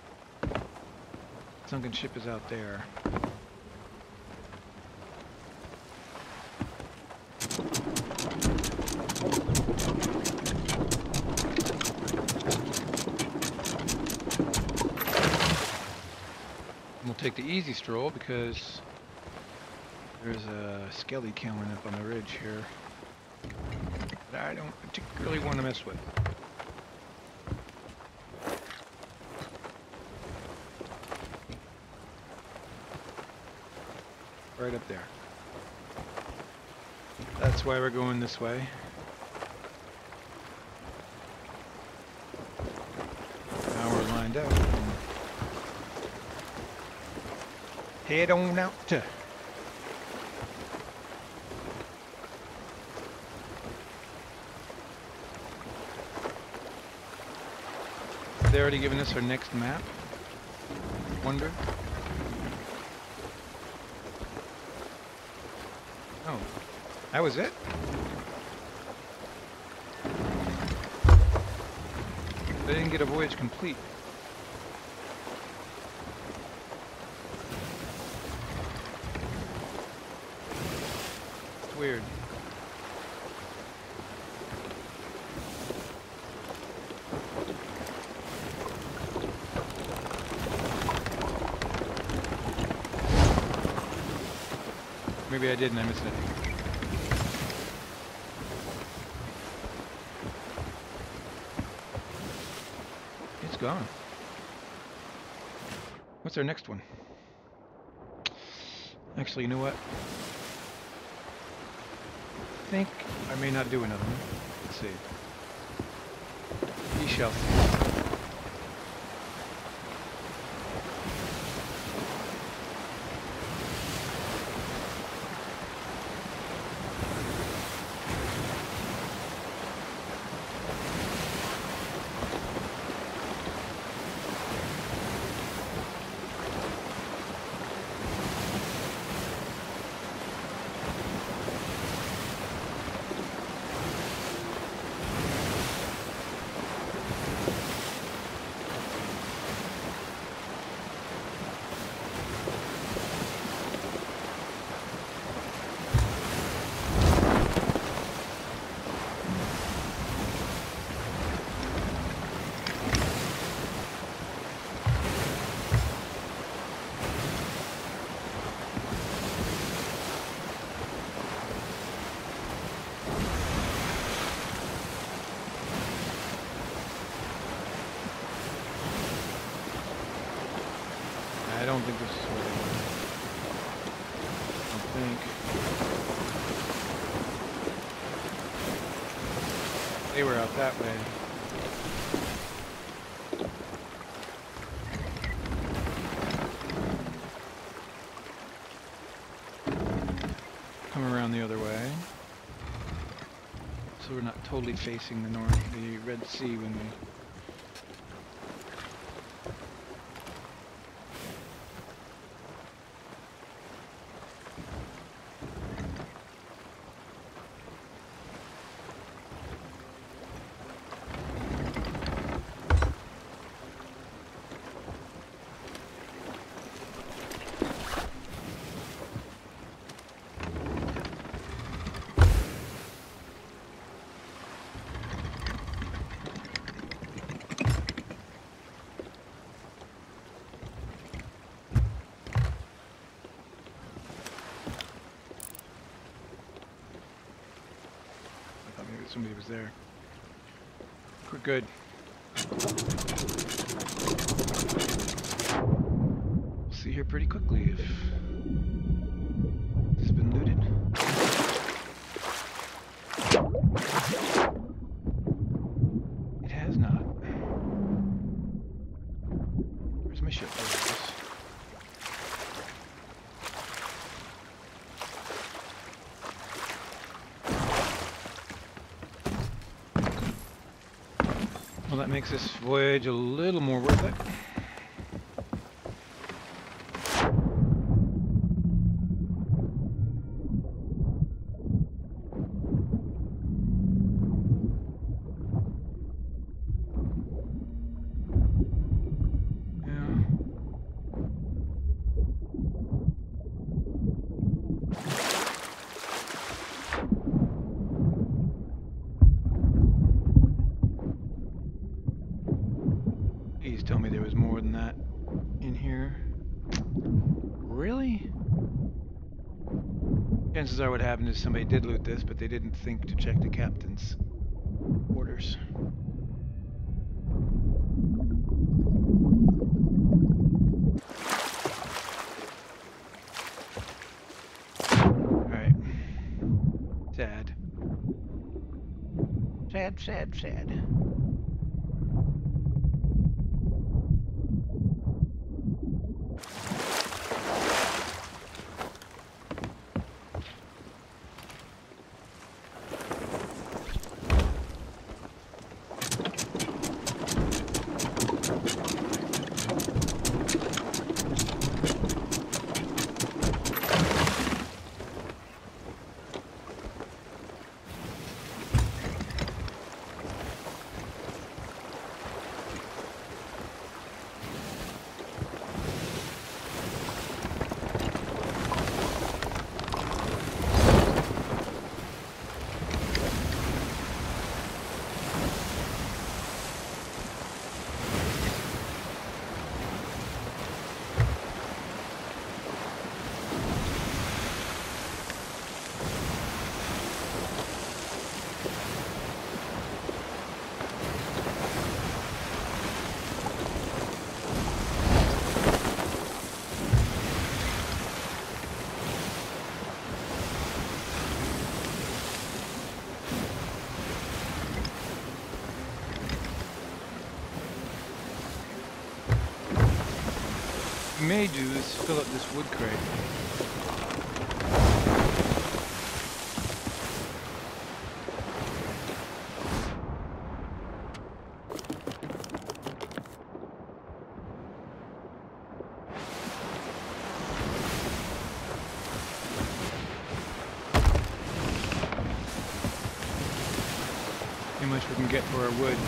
sunken ship is out there. We'll take the easy stroll because there's a skelly coming up on the ridge here that I don't particularly want to mess with. Right up there. That's why we're going this way. Now we're lined up. Head on out to. They already given us our next map. Wonder. Oh, that was it? They didn't get a voyage complete. It's weird. Maybe I did and I missed it. It's gone. What's our next one? Actually, you know what? I think I may not do another one. Let's see. We shall see. think this is where they were. I don't think. They were out that way. Come around the other way. So we're not totally facing the north, the Red Sea when we... Somebody was there. We're good. We'll see here pretty quickly if it's been looted. It has not. Where's my ship? There it is. Well, that makes this voyage a little more worth it. Please tell me there was more than that in here. Really? Chances are what happened is somebody did loot this, but they didn't think to check the captain's orders. Alright. Sad. Sad, sad, sad. What we may do is fill up this wood crate. See how much we can get for our wood.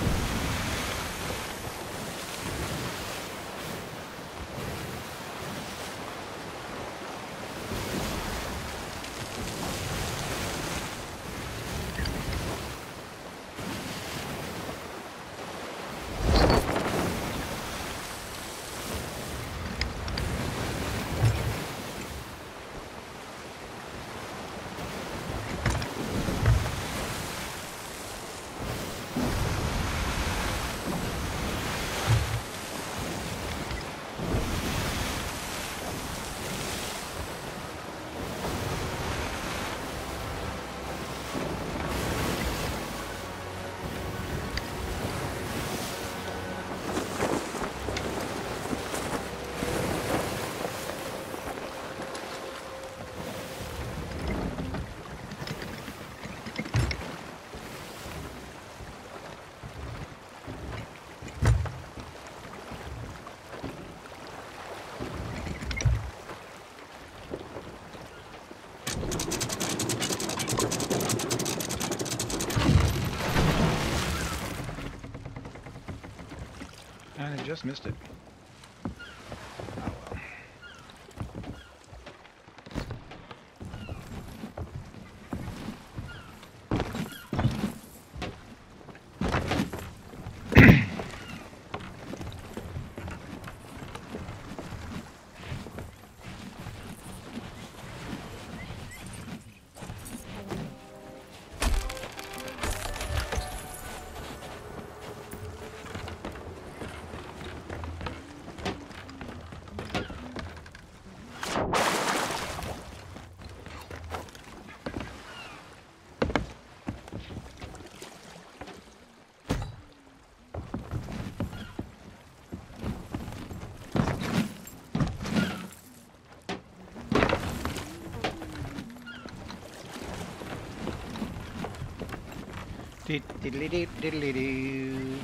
kind of just missed it. Oh well. Diddly doo diddly doo.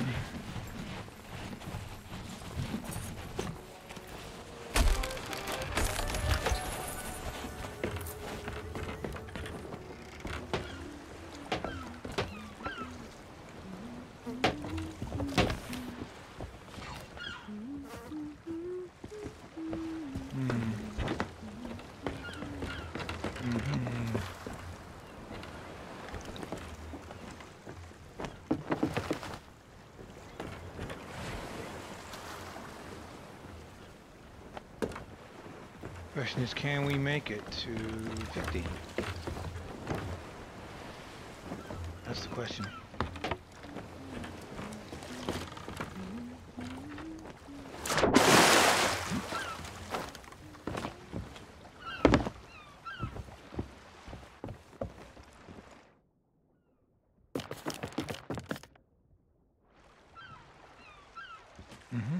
Question is, can we make it to fifty? That's the question. Mm-hmm.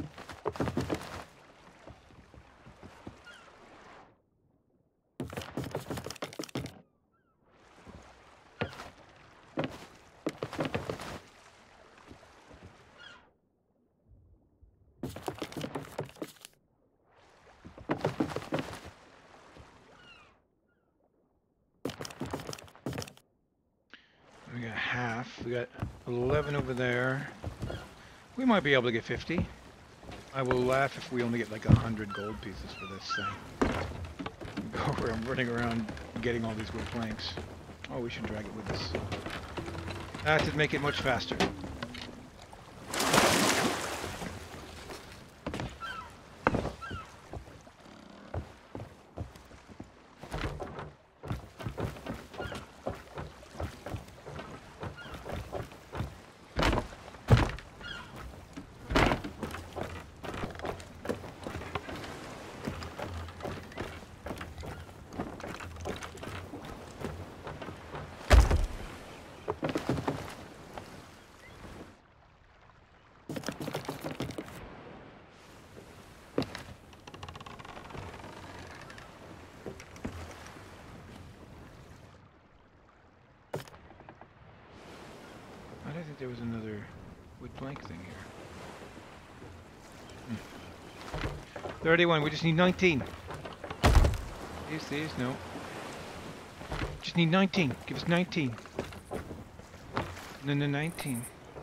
We got half. We got eleven over there. We might be able to get fifty. I will laugh if we only get like a hundred gold pieces for this thing. Go where I'm running around getting all these wood planks. Oh, we should drag it with us. That would make it much faster. I don't think there was another wood plank thing here. Hmm. thirty-one, we just need nineteen. These, these, no. Just need nineteen. Give us nineteen. No, no, nineteen.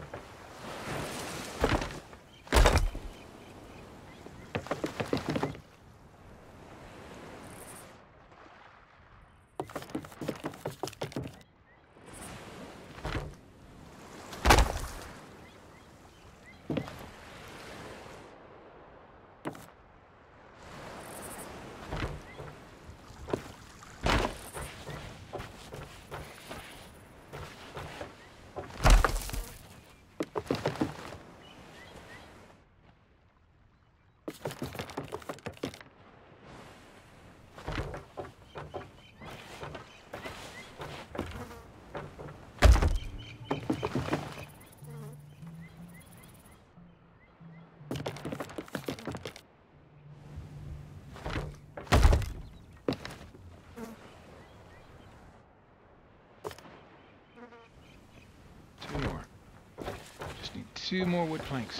Two more wood planks.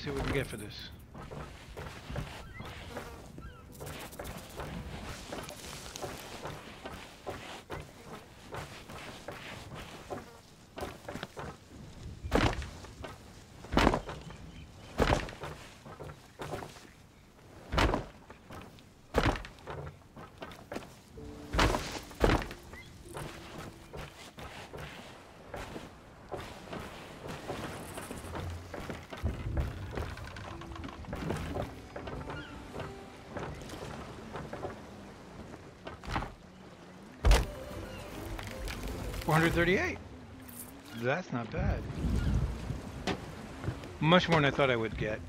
see what we can get for this. four hundred thirty-eight. That's not bad. Much more than I thought I would get.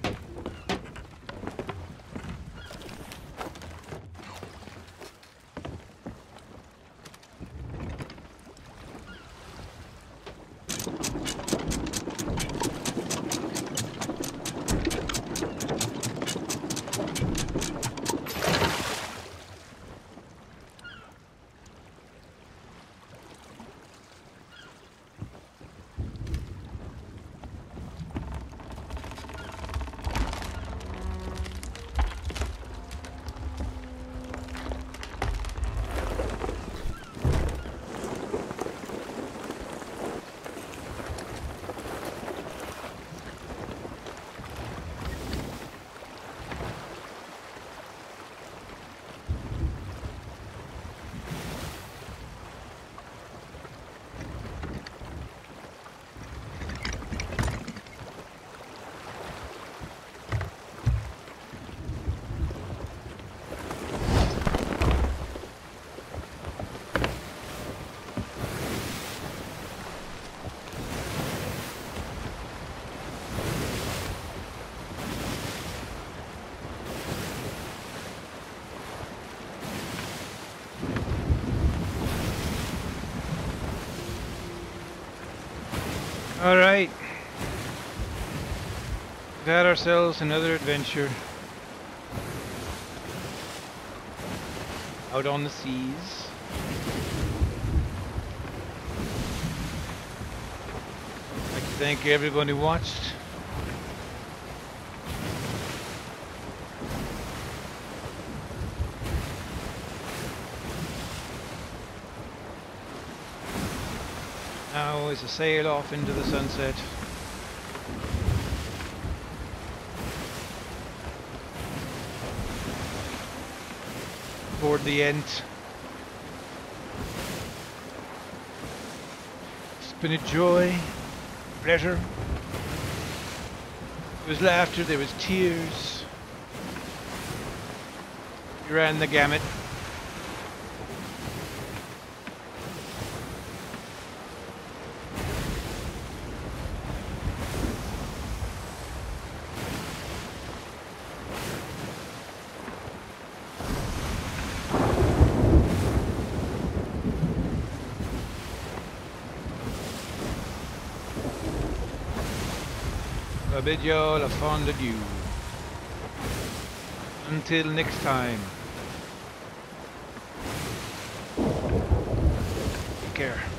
Alright. We've had ourselves another adventure. Out on the seas. I'd like to thank everyone who watched. Now is a sail off into the sunset. Toward the end. It's been a joy, pleasure. There was laughter, there was tears. We ran the gamut. I bid y'all a fond adieu. Until next time. Take care.